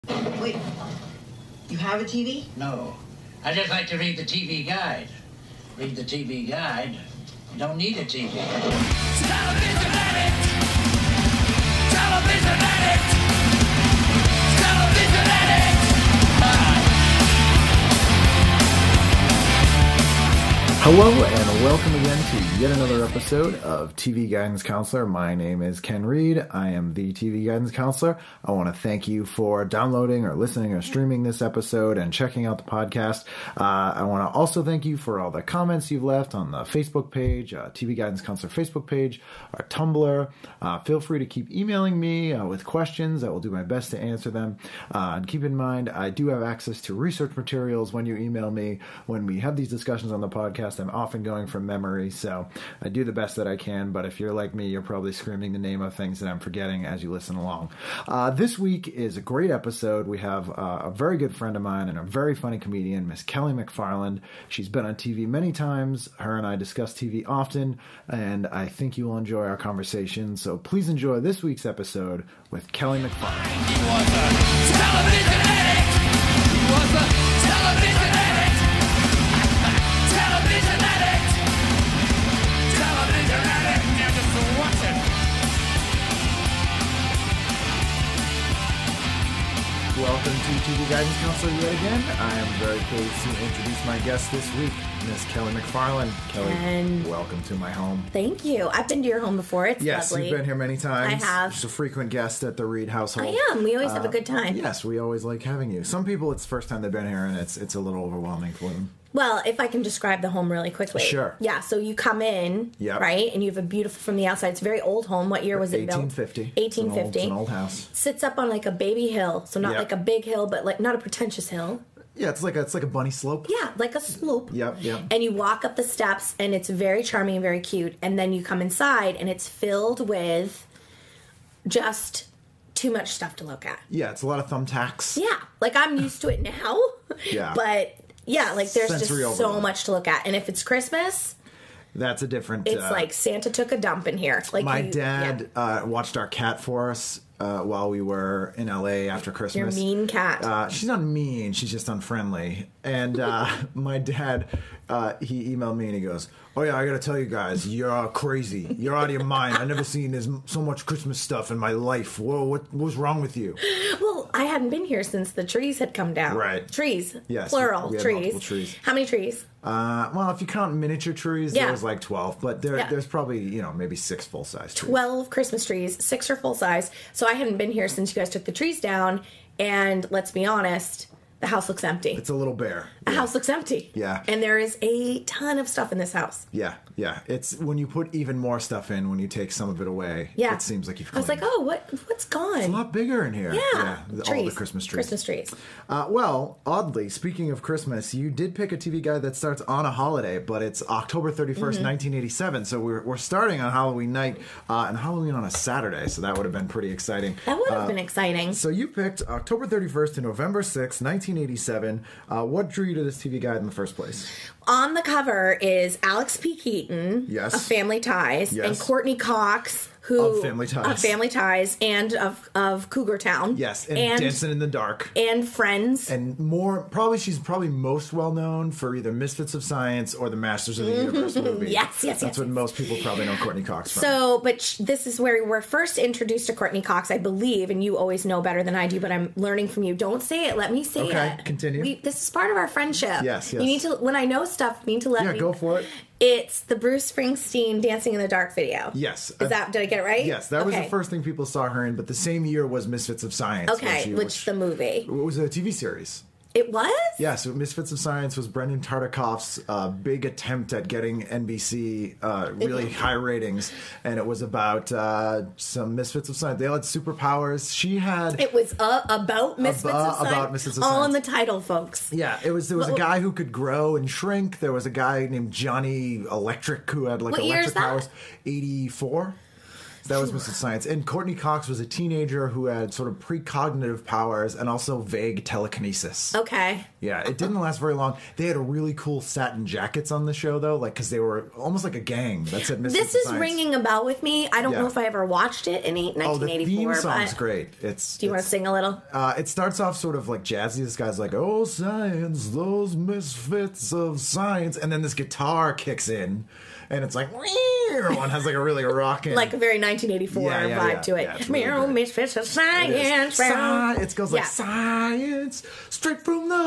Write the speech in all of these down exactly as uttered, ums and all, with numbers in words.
Wait, you have a T V? No. I just like to read the T V guide. Read the T V guide. You don't need a T V. Television addict! Television addict! Television addict! Ah. Hello and welcome again to yet another episode of T V Guidance Counselor. My name is Ken Reed. I am the T V Guidance Counselor. I want to thank you for downloading or listening or streaming this episode and checking out the podcast. Uh, I want to also thank you for all the comments you've left on the Facebook page, uh, T V Guidance Counselor Facebook page, our Tumblr. Uh, feel free to keep emailing me uh, with questions. I will do my best to answer them. Uh, and keep in mind, I do have access to research materials when you email me. When we have these discussions on the podcast, I'm often going from memory, so I do the best that I can, but if you're like me, you're probably screaming the name of things that I'm forgetting as you listen along. Uh, this week is a great episode. We have uh, a very good friend of mine and a very funny comedian, Miss Kelly MacFarland. She's been on T V many times. Her and I discuss T V often, and I think you will enjoy our conversation, so please enjoy this week's episode with Kelly MacFarland. He was a television addict! He was a television addict! Television addict! Television addict! Now just watch it! Welcome to T V Guidance Counselor yet again. I am very pleased to introduce my guest this week, Miss Kelly MacFarland. Kelly, And- welcome to my home. Thank you. I've been to your home before. It's Yes, lovely. you've been here many times. I have. Just a frequent guest at the Reed household. I am. We always have a Uh, good time. Yes, we always like having you. Some people, it's the first time they've been here, and it's it's a little overwhelming for them. Well, if I can describe the home really quickly. Sure. Yeah, so you come in, Yep. right, and you have a beautiful from the outside. It's a very old home. What year was it built? eighteen fifty. eighteen fifty. It's an old, it's an old house. Sits up on like a baby hill. So not Yep. like a big hill, but like not a pretentious hill. Yeah, it's like a, it's like a bunny slope. Yeah, like a slope. Yep, yep. And you walk up the steps, and it's very charming and very cute. And then you come inside, and it's filled with just too much stuff to look at. Yeah, it's a lot of thumbtacks. Yeah, like I'm used to it now. Yeah. But yeah, like there's Sensory just so overload. much to look at. And if it's Christmas, That's a different... it's uh, like Santa took a dump in here. Like My you- dad yeah. uh, watched our cat for us uh, while we were in L A after Your Christmas. mean cat. Uh, she's not mean. She's just unfriendly. And uh, my dad, uh, he emailed me and he goes, "Oh yeah, I got to tell you guys, you're crazy. You're out of your mind. I've never seen this, so much Christmas stuff in my life. Whoa, what, what was wrong with you?" Well, I hadn't been here since the trees had come down. Right. Trees. Yes, Plural. we had trees. multiple trees. How many trees? Uh, well, if you count miniature trees, Yeah. there was like twelve, but there, Yeah. there's probably, you know, maybe six full-size trees. twelve Christmas trees. Six are full size. So I hadn't been here since you guys took the trees down. And let's be honest, the house looks empty. It's a little bare. The Yeah. house looks empty. Yeah. And there is a ton of stuff in this house. Yeah, yeah. It's when you put even more stuff in, when you take some of it away, Yeah. it seems like you've I was like, cleaned. oh, what? what's gone? It's a lot bigger in here. Yeah. all Trees. the Christmas trees. Christmas trees. Uh, well, oddly, speaking of Christmas, you did pick a T V guide that starts on a holiday, but it's October thirty-first, Mm-hmm. nineteen eighty-seven. So we're, we're starting on Halloween night uh, and Halloween on a Saturday. So that would have been pretty exciting. That would have Uh, been exciting. So you picked October thirty-first to November sixth, nineteen eighty-seven. Uh, what drew you to this T V guide in the first place? On the cover is Alex P. Keaton Yes. of Family Ties Yes. and Courtney Cox, who Of Family Ties. of Family Ties and of of Cougar Town. Yes, and, and Dancing in the Dark. and Friends. And more, probably she's probably most well known for either Misfits of Science or the Masters of the Universe movie. Yes, yes, That's yes, what yes. most people probably know Courtney Cox from. So, but sh- this is where we're first introduced to Courtney Cox, I believe, and you always know better than I do, but I'm learning from you. Don't say it. Let me say Okay, it. continue. We, this is part of our friendship. Yes, yes. You need to, when I know stuff, you need to let yeah, me. go for it. It's the Bruce Springsteen Dancing in the Dark video. Yes. Is that, did I get it right? Yes, that was Okay. the first thing people saw her in, but the same year was Misfits of Science. Okay, she- which the movie. It was a T V series. It was? Yeah, so Misfits of Science was Brendan Tartikoff's uh, big attempt at getting N B C uh, really high ratings, and it was about uh, some Misfits of Science. They all had superpowers. She had... It was uh, about Misfits Aba- of Science. about Misfits of All in Science. the title, folks. Yeah, it was. There was a What- guy who could grow and shrink. There was a guy named Johnny Electric who had like What year is electric that? powers. eighty-four That was Missus Science. And Courtney Cox was a teenager who had sort of precognitive powers and also vague telekinesis. Okay. Yeah, it didn't last very long. They had a really cool satin jackets on the show, though, like because they were almost like a gang that said Missus This is Science. ringing a bell with me. I don't Yeah. know if I ever watched it in nineteen eighty-four. Oh, the theme song's but great. It's. Do you want to sing a little? Uh, it starts off sort of like jazzy. This guy's like, "Oh, science, those misfits of science," and then this guitar kicks in, and it's like, one has like a really rockin', Like a very nineteen eighty-four Yeah, yeah, vibe yeah. to it. Yeah, it's really Meow, great. misfits of It is. science. Sci- it goes like Yeah. science, straight from the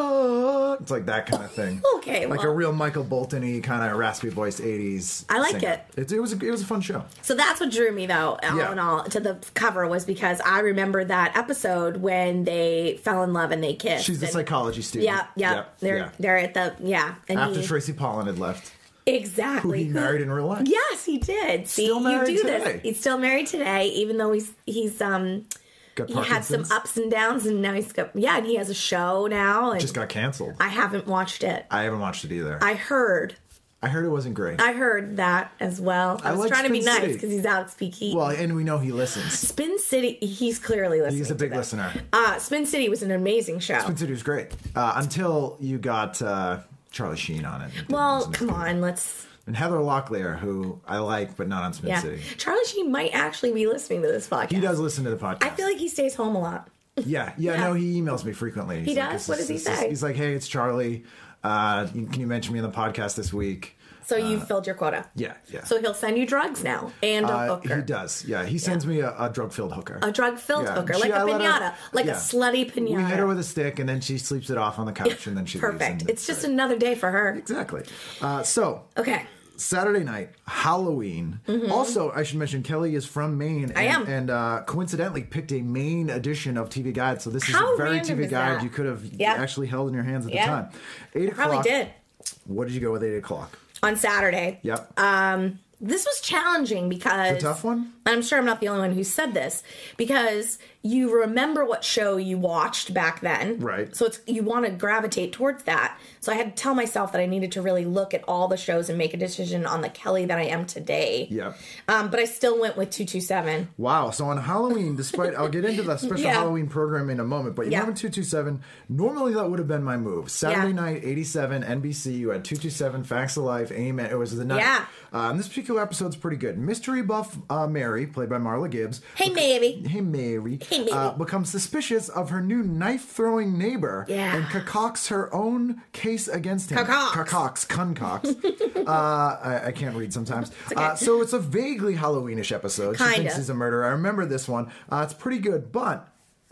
heart. It's like that kind of thing. Okay, like well. a real Michael Bolton-y kind of raspy voiced eighties. I like singer. it. it. It was a, it was a fun show. So that's what drew me, though, all Yeah. in all, to the cover was because I remember that episode when they fell in love and they kissed. She's the and- psychology student. Yeah, yeah. Yep, They're yeah. they're at the yeah. And After he, Tracy Pollan had left, exactly who he married in real life. Yes, he did. See, Still married you do today. this. He's still married today, even though he's he's um Got he had some Parkinson's. ups and downs, and now he's got yeah, and he has a show now. And Just got canceled. I haven't watched it. I haven't watched it either. I heard. I heard it wasn't great. I heard that as well. I, I was like trying to be Spin nice City. because he's out speaking. Well, and we know he listens. Spin City, he's clearly listening. He's a big to this. listener. Uh, Spin City was an amazing show. Spin City was great uh, until you got uh, Charlie Sheen on it. It well, wasn't come as good. on, let's. And Heather Locklear, who I like, but not on Spin Yeah, City. Charlie Sheen might actually be listening to this podcast. He does listen to the podcast. I feel like he stays home a lot. Yeah, yeah, Yeah. no, he emails me frequently. He's He like, does? "This What is- does he this is-" say? He's like, hey, it's Charlie. Uh, you- can you mention me on the podcast this week? So you've filled your quota. Yeah, yeah. So he'll send you drugs now and a Uh, hooker. he does, yeah. He sends me a, a drug-filled hooker. A drug-filled Yeah. hooker, She- like a I let her- pinata, like yeah. a slutty pinata. We hit her with a stick, and then she sleeps it off on the couch, and then she leaves. Perfect. and It's just great. another day for her. Exactly. Uh, so, Okay. Saturday night, Halloween. Also, I should mention Kelly is from Maine. And, I am. And uh, coincidentally picked a Maine edition of T V Guide. So this is How a very random T V is Guide that? you could have Yeah. actually held in your hands at Yeah. the time. Eight Probably o'clock. did. What did you go with eight o'clock? On Saturday. Yep. This was challenging because a tough one? and I'm sure I'm not the only one who said this, because you remember what show you watched back then. Right. So it's you want to gravitate towards that. So I had to tell myself that I needed to really look at all the shows and make a decision on the Kelly that I am today. Yep. Um, but I still went with two two seven. Wow. So on Halloween, despite, I'll get into the special Yeah. Halloween program in a moment, but you Yeah. went with two two seven. Normally that would have been my move. Saturday Yeah. night, eighty-seven, N B C, you had two two seven, Facts of Life, Amen. It was the night. Yeah. Uh, and this particular episode's pretty good. Mystery buff uh, Mary, played by Marla Gibbs. Hey, Mary. Hey, Mary. Hey, Mary. Uh, becomes suspicious of her new knife-throwing neighbor Yeah. and concocts her own case against him. Concocts. Concocts. Concocts. uh, I, I can't read sometimes. Uh, so it's a vaguely Halloweenish episode. She Kinda. thinks he's a murderer. I remember this one. Uh, it's pretty good, but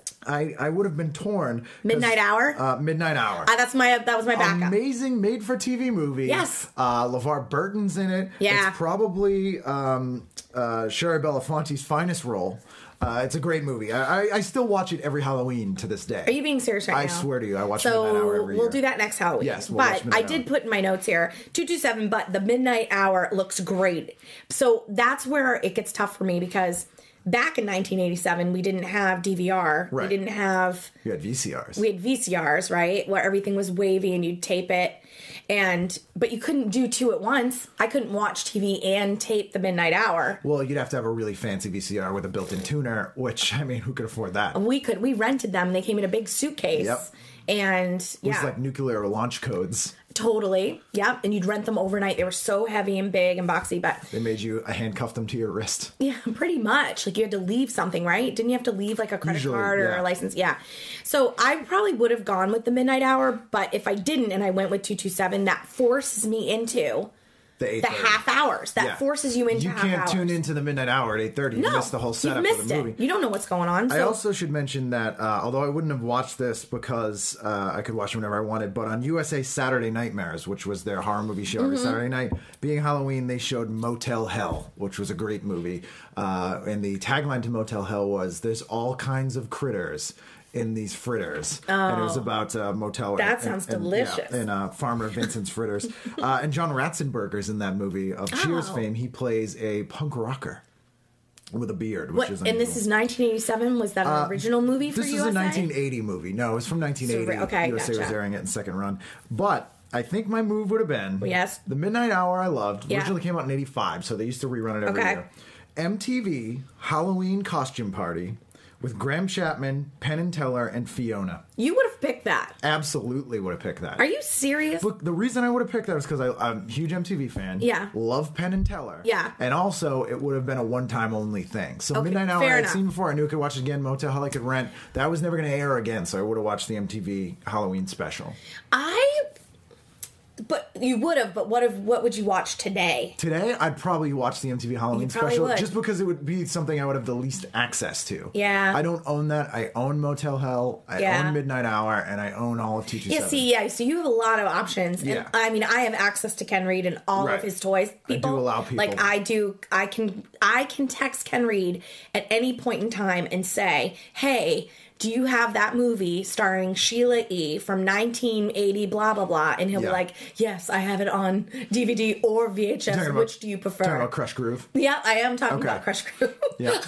I, I would have been torn. 'cause, Midnight Hour? Uh, Midnight Hour. Ah, that's my that was my backup. Amazing made-for-T V movie. Yes. Uh, LeVar Burton's in it. Yeah. It's probably um, uh, Sherry Belafonte's finest role. Uh, it's a great movie. I, I, I still watch it every Halloween to this day. Are you being serious right I now? swear to you, I watch so Midnight Hour every we'll year. do that next Halloween. Yes, we'll watch but I Midnight did Hour. put in my notes here two two seven, but the Midnight Hour looks great. So that's where it gets tough for me because back in nineteen eighty-seven, we didn't have D V R. Right. We didn't have... You had V C Rs. We had V C Rs, right? Where everything was wavy and you'd tape it. And but you couldn't do two at once. I couldn't watch T V and tape the Midnight Hour. Well, you'd have to have a really fancy V C R with a built-in tuner, which, I mean, who could afford that? We could. We rented them. They came in a big suitcase. Yep. And It yeah, was like nuclear launch codes. totally. Yep. And you'd rent them overnight. They were so heavy and big and boxy, but They made you handcuff them to your wrist. yeah, pretty much. Like you had to leave something, right? Didn't you have to leave like a credit Usually, card or yeah. a license? Yeah. So I probably would have gone with the Midnight Hour, but if I didn't and I went with two two seven, that forces me into The, eight the thirty. half hours. That Yeah. forces you into You half can't hours. tune into the Midnight Hour at eight thirty. No, You missed the whole setup you've of missed the movie. it. You don't know what's going on. I So also should mention that, uh, although I wouldn't have watched this because uh, I could watch it whenever I wanted, but on U S A Saturday Nightmares, which was their horror movie show Mm-hmm. every Saturday night, being Halloween, they showed Motel Hell, which was a great movie. Uh, and the tagline to Motel Hell was, "There's all kinds of critters in these fritters." And it was about uh, Motel. That and, sounds and- and, delicious. Yeah, and uh, Farmer Vincent's fritters. uh, and John Ratzenberger's in that movie of Cheers Oh. fame. He plays a punk rocker with a beard, which what? is And this unusual. is nineteen eighty-seven. Was that an original movie for This U is S A? a nineteen eighty movie. No, it was from nineteen eighty. So, okay, U S A was gotcha. airing it in second run. But I think my move would have been Yes. The Midnight Hour I loved. Yeah. Originally came out in eighty-five, so they used to rerun it every Okay. year. M T V Halloween Costume Party with Graham Chapman, Penn and Teller, and Fiona. You would have picked that. Absolutely would have picked that. Are you serious? Look, the reason I would have picked that is because I'm a huge M T V fan. Yeah. Love Penn and Teller. Yeah. And also, it would have been a one-time only thing. So Okay, Midnight Hour, fair I'd enough. seen before. I knew I could watch it again. Motel Hell I could rent. That was never going to air again, so I would have watched the M T V Halloween special. I... But you would have, but what if, what would you watch today? Today, I'd probably watch the M T V Halloween You probably special would. just because it would be something I would have the least access to. Yeah. I don't own that. I own Motel Hell. I Yeah. own Midnight Hour, and I own all of two two seven. Yeah, see, yeah, so you have a lot of options. And Yeah. I mean, I have access to Ken Reed and all Right. of his toys. I do People, allow people- Like, I do, I can, I can text Ken Reed at any point in time and say, hey, do you have that movie starring Sheila E. from nineteen eighty, blah, blah, blah? And he'll Yeah. be like, yes, I have it on D V D or V H S. Talking about- Which do you prefer? Talking about Crush Groove. Yeah, I am talking Okay. about Crush Groove. Yeah.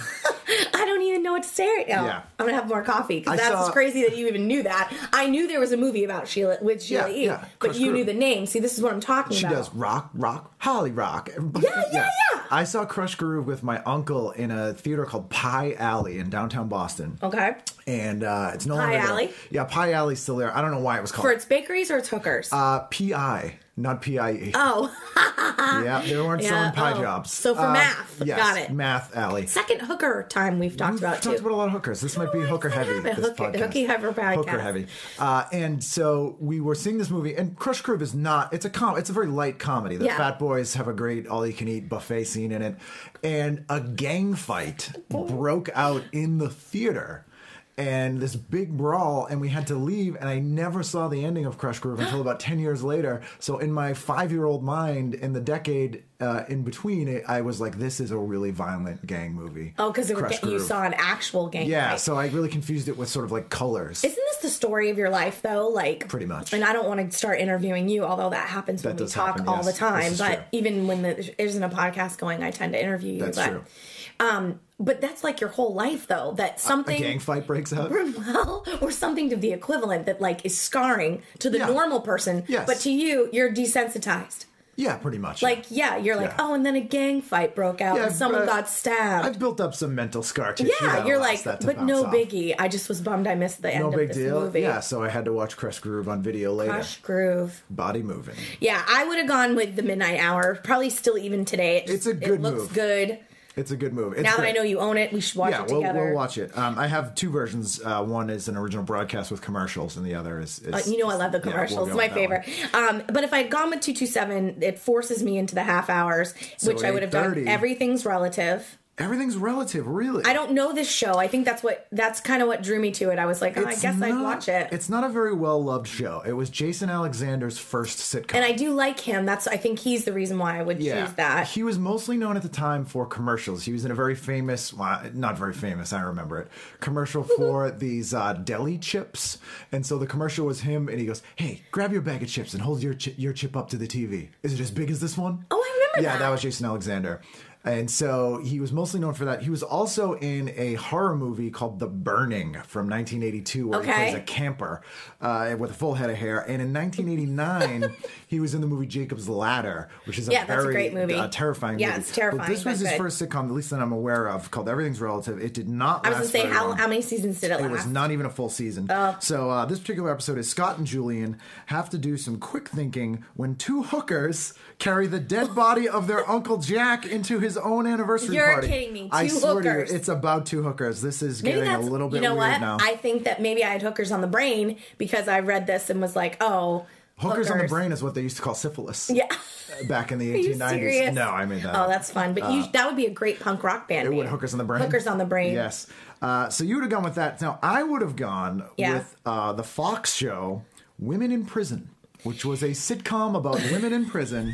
I don't even know what to say right now. Yeah. I'm gonna have more coffee I because that's saw- crazy that you even knew that. I knew there was a movie about Sheila with Sheila Yeah, E. yeah. But Crush you knew Groove. the name. See, this is what I'm talking She about. does rock, rock, Holly Rock. Yeah, yeah, yeah. I saw Crush Groove with my uncle in a theater called Pie Alley in downtown Boston. Okay. And uh, it's no Pie longer there. Alley? Yeah, Pie Alley's still there. I don't know why it was called. For its bakeries or its hookers? uh, P I, not P I E. oh, Yeah, they weren't Yeah, selling pie oh. jobs. So for Uh, math. yes, Got it. Math Alley. second hooker time we've talked We've about talked too. about a lot of hookers. This might be Oh, hooker that heavy. happened. This Hooker- podcast. hooky hooker podcast. Hooker heavy. Uh, and so we were seeing this movie, and Crush Groove is not. It's a com. It's a very light comedy. The Yeah. Fat Boys have a great all-you-can-eat buffet scene in it, and a gang fight broke out in the theater. And this big brawl, and we had to leave, and I never saw the ending of Crush Groove until about ten years later. So in my five-year-old mind, in the decade uh, in between, I was like, this is a really violent gang movie. Oh, because Crush you Groove. saw an actual gang Yeah, fight. so I really confused it with sort of like colors. Isn't this the story of your life, though? Like, Pretty much. And I don't want to start interviewing you, although that happens when That we does talk happen, all yes. the time. This is But true. even when the, there isn't a podcast going, I tend to interview you. That's but, true. Um, but that's like your whole life, though. That something A gang fight breaks out. well, or something to the equivalent that like is scarring to the Yeah. normal person. Yes. But to you, you're desensitized. Yeah, pretty much. Like, yeah, you're like, Yeah. oh, and then a gang fight broke out Yeah, and someone but got stabbed. I've built up some mental scar tissue. yeah, that you're allows like, that to but bounce no off. biggie. I just was bummed I missed the end No of big this deal. movie. Yeah, so I had to watch Crush Groove on video later. Crush Groove. Body moving. Yeah, I would have gone with the Midnight Hour. Probably still even today. It It's just- a good It looks move. good. It's a good move. It's Now that I great. know you own it, we should watch yeah, it we'll, together. we'll watch it. Um, I have two versions. Uh, one is an original broadcast with commercials, and the other is. is Uh, you know I love the yeah, we'll commercials. go My with that favorite. Um, but if I had gone with two two seven, it forces me into the half hours, So which I would have done. eight thirty. Everything's relative. Everything's relative, really. I don't know this show. I think that's what that's kind of what drew me to it. I was like, oh, I It's guess I'd not- watch it. It's not a very well loved show. It was Jason Alexander's first sitcom. And I do like him. That's I think he's the reason why I would choose that. He was mostly known at the time for commercials. He was in a very famous, well, not very famous, I remember it, commercial for these uh, deli chips. And so the commercial was him, and he goes, hey, grab your bag of chips and hold your, chi- your chip up to the T V. Is it as big as this one? Oh, I remember Yeah, that. that was Jason Alexander. And so he was mostly known for that. He was also in a horror movie called The Burning from nineteen eighty-two, where he Okay. plays a camper uh, with a full head of hair. And in nineteen eighty-nine, he was in the movie Jacob's Ladder, which is a Yeah, that's a very great movie. Uh, terrifying Yeah, movie. it's terrifying, But this was but his good. first sitcom, at least that I'm aware of, called Everything's Relative. It did not I last was gonna say very how long. how many seasons did it, It last? was not even a full season. Oh. So uh, this particular episode is Scott and Julian have to do some quick thinking when two hookers carry the dead body of their Uncle Jack into his own anniversary You're party. kidding me. I Two swear to hookers. you, it's about two hookers. This is Maybe getting a that's little bit you know weird what? now. I think that maybe I had hookers on the brain because I read this and was like, oh, hookers, on the brain is what they used to call syphilis. Yeah. Back in the Are you eighteen nineties. serious? No, I made that Oh, up. that's fun. But you, that would be a great punk rock band. It would, name. Hookers on the Brain. Hookers on the Brain. Yes. Uh, so you would have gone with that. Now, I would have gone Yeah. with uh, the Fox show, Women in Prison, which was a sitcom about women in prison.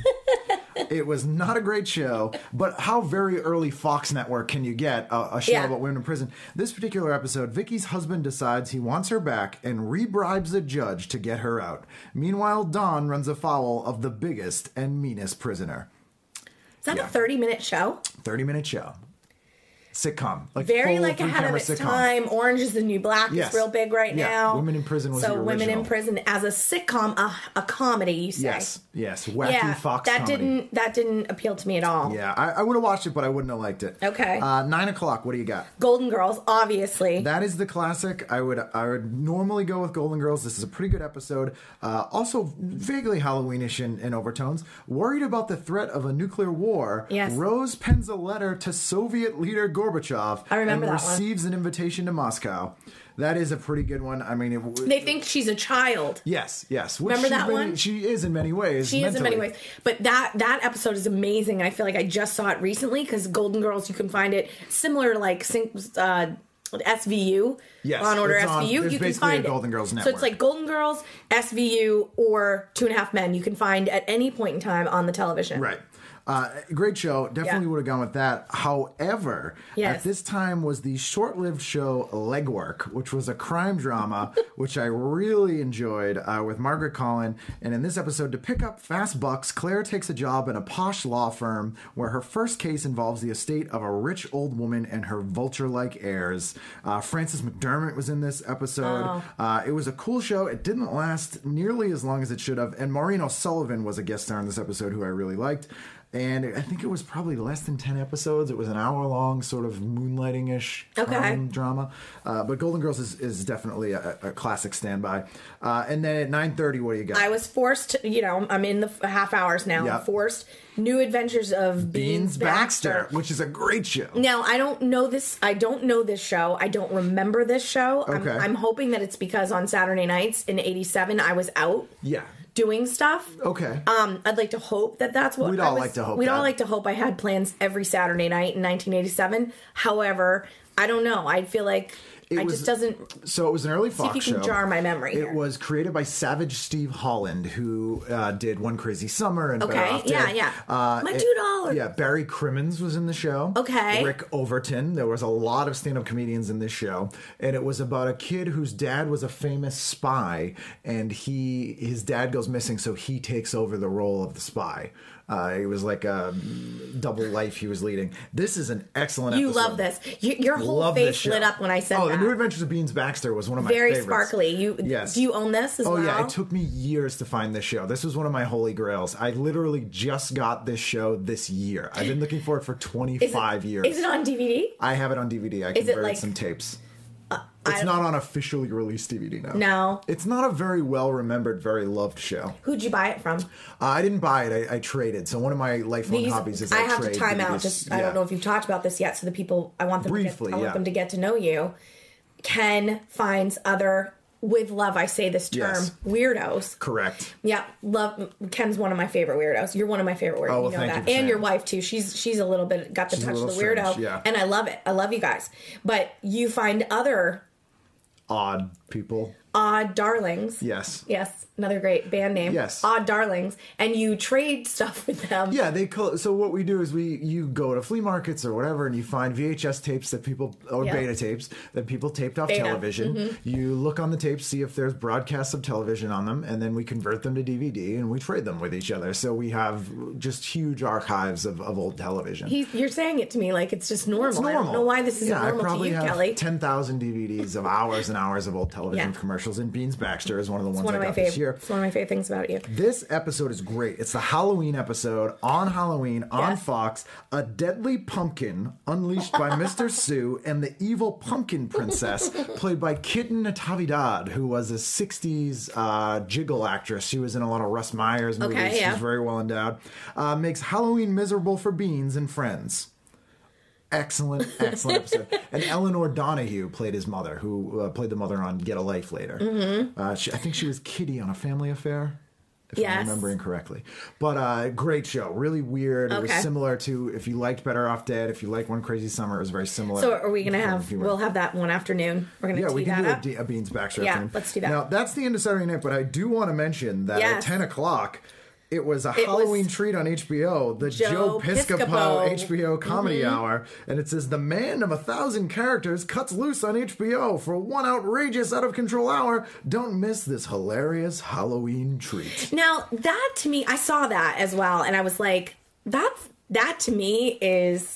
It was not a great show, but how very early Fox Network can you get a, a show Yeah. about women in prison? This particular episode, Vicky's husband decides he wants her back and rebribes a judge to get her out. Meanwhile, Dawn runs afoul of the biggest and meanest prisoner. Is that Yeah. a thirty minute show? thirty minute show. sitcom. Like Very full like ahead of its sitcom. time. Orange is the New Black Yes. is real big right Yeah. now. Women in Prison was so the Women in original. Prison as a sitcom, a, a comedy. You say? Yes, yes, wacky yeah, Fox that comedy. didn't that didn't appeal to me at all. Yeah, I, I would have watched it, but I wouldn't have liked it. Okay. Uh, nine o'clock. What do you got? Golden Girls, obviously. That is the classic. I would I would normally go with Golden Girls. This is a pretty good episode. Uh, also vaguely Halloweenish in, in overtones. Worried about the threat of a nuclear war, Yes. Rose pens a letter to Soviet leader Gorbachev I remember and that one. receives an invitation to Moscow. That is a pretty good one. I mean, it, They think she's a child. yes, yes. Which Remember she's that been- one? She is in many ways. She is in many mentally. ways. But that that episode is amazing. I feel like I just saw it recently because Golden Girls, you can find it similar to like uh, S V U. Yes, Law and Order it's on- S V U. there's You can basically a find it. Golden Girls So network. it's like Golden Girls, S V U, or Two and a Half Men. You can find at any point in time on the television. Right. Uh, great show. Definitely Yeah. would have gone with that. However, Yes. at this time was the short-lived show Legwork, which was a crime drama, which I really enjoyed uh, with Margaret Collin. And in this episode, to pick up fast bucks, Claire takes a job in a posh law firm where her first case involves the estate of a rich old woman and her vulture-like heirs. Uh, Frances McDermott was in this episode. Oh. Uh, it was a cool show. It didn't last nearly as long as it should have. And Maureen O'Sullivan was a guest star in this episode who I really liked. And I think it was probably less than ten episodes. It was an hour-long sort of moonlighting-ish Okay. crime drama. Uh, but Golden Girls is, is definitely a, a classic standby. Uh, and then at nine thirty, what do you got? I was forced, you know, I'm in the f- half hours now. Yep. Forced New Adventures of Beans Beans, Baxter, which is a great show. Now, I don't know this. I don't know this show. I don't remember this show. Okay. I'm, I'm hoping that it's because on Saturday nights in eighty-seven, I was out Yeah. doing stuff. Okay. Um, I'd like to hope that that's what We'd I all was- like to hope We'd that. all like to hope I had plans every Saturday night in nineteen eighty-seven. However, I don't know. I feel like It I was- just doesn't. So it was an early See if Fox you can show. jar my memory It here. was created by Savage Steve Holland, who uh, did One Crazy Summer and Okay, Better Off yeah, Dead. yeah. Uh, My it- two dollars. Yeah, Barry Crimmins was in the show. Okay. Rick Overton. There was a lot of stand-up comedians in this show, and it was about a kid whose dad was a famous spy, and he his dad goes missing, so he takes over the role of the spy. Uh, it was like a double life he was leading. This is an excellent You episode. love this. You, your whole Love this face show. lit up when I said oh, that. The New Adventures of Beans Baxter was one of my Very favorites. sparkly. You Yes. Do you own this as Oh well? yeah, it took me years to find this show. This was one of my holy grails. I literally just got this show this year. I've been looking for it for Is it- twenty-five years. Is it on D V D? I have it on D V D. I Is it converted like- some tapes. I It's don't- not on officially released D V D now. No. It's not a very well remembered, very loved show. Who'd you buy it from? Uh, I didn't buy it. I, I traded. So one of my lifelong These, hobbies is I I, have trade to time out. D V Ds. Just I Yeah. don't know if you've talked about this yet. So the people, I want them Briefly, to get, I want yeah. them to get to know you. Ken finds other, with love, I say this term, Yes. weirdos. Correct. Yeah, love. Ken's one of my favorite weirdos. You're one of my favorite weirdos. Oh, well, you know thank you that, for and saying your it. wife too. She's she's a little bit got the She's a touch of the little weirdo, strange, yeah. and I love it. I love you guys, but you find other Odd people. odd darlings. Yes. Yes, another great band name. Yes. Odd Darlings, and you trade stuff with them. Yeah, they call, so what we do is we you go to flea markets or whatever and you find V H S tapes that people or Yeah. beta tapes that people taped off Beta, television. mm-hmm. You look on the tapes, see if there's broadcasts of television on them, and then we convert them to D V D and we trade them with each other. So we have just huge archives of, of old television. He's, you're saying it to me like it's just normal. It's I normal. don't know why this isn't yeah, normal I probably to you, have Kelly. ten thousand D V Ds of hours and hours of old television Yeah. commercials, and Beans Baxter is one of the It's ones one I of my got this favorite. year. It's one of my favorite things about you. This episode is great. It's the Halloween episode on Halloween on Yes. Fox. A deadly pumpkin unleashed by Mister Sue and the evil pumpkin princess, played by Kitten Natividad, who was a sixties uh, jiggle actress. She was in a lot of Russ Meyer's movies. Okay, yeah. She's very well endowed. Uh, makes Halloween miserable for Beans and friends. Excellent, excellent episode. And Eleanor Donahue played his mother, who uh, played the mother on Get a Life later. Mm-hmm. Uh, she, I think she was Kitty on A Family Affair, if Yes. I'm remembering correctly. But uh, great show, really weird. It was Okay. similar to, if you liked Better Off Dead, if you liked One Crazy Summer, it was very similar. So are we going to Form of have? humor. We'll have that one afternoon. We're going to Yeah, tee we can that do a, up. D- a Beans Baxter Yeah, afternoon. let's do that. Now, that's the end of Saturday night, but I do want to mention that Yes. at ten o'clock, it was a It Halloween was treat on H B O, the Joe Joe Piscopo, Piscopo. H B O Comedy Mm-hmm. Hour. And it says, the man of a thousand characters cuts loose on H B O for one outrageous, out-of-control hour. Don't miss this hilarious Halloween treat. Now that to me, I saw that as well, and I was like, "That's that to me is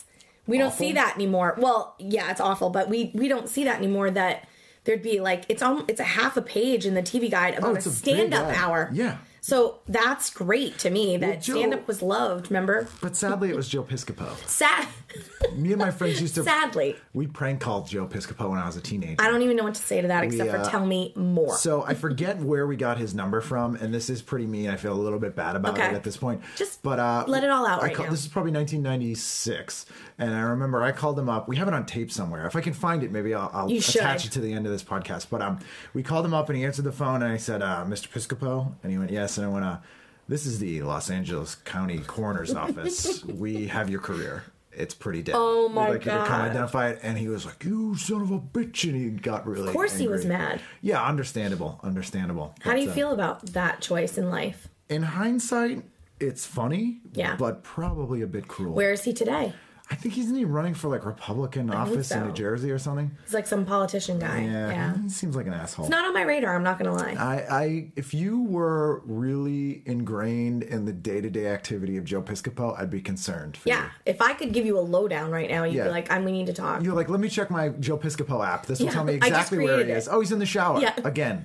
We don't awful? see that anymore. Well, yeah, it's awful, but we, we don't see that anymore that there'd be like, it's on, it's a half a page in the T V guide about Oh, a it's a big stand-up ad. hour. Yeah. So that's great to me that Well, Joe- stand-up was loved, remember? But sadly, it was Joe Piscopo. Sad. Me and my friends used to... Sadly. We prank called Joe Piscopo when I was a teenager. I don't even know what to say to that except We, uh, for tell me more. So I forget where we got his number from, and this is pretty mean. I feel a little bit bad about Okay. it at this point. Just but, uh, let it all out I right call- now. This is probably nineteen ninety-six, and I remember I called him up. We have it on tape somewhere. If I can find it, maybe I'll, I'll You attach should. it to the end of this podcast. But um, we called him up, and he answered the phone, and I said, uh, Mister Piscopo? And he went, yes. And I went, uh, this is the Los Angeles County Coroner's Office. We have your career. It's pretty dead. Oh, my We'd like you to come God. identify it. And he was like, you son of a bitch. And he got really Of course he was angry. mad. Yeah, understandable. Understandable. How do But, you uh, feel about that choice in life? In hindsight, it's funny, Yeah. but probably a bit cruel. Where is he today? I think he's he running for like Republican I think office in so. New Jersey or something. He's like some politician guy. Yeah, Yeah. he seems like an asshole. It's not on my radar, I'm not going to lie. I, I, if you were really ingrained in the day-to-day activity of Joe Piscopo, I'd be concerned. For Yeah, if I could give you a lowdown right now, you'd Yeah. be like, "I'm. We need to talk." you. You're like, let me check my Joe Piscopo app. This will Yeah, tell me I just exactly where he created is. it. Oh, he's in the shower Yeah. again.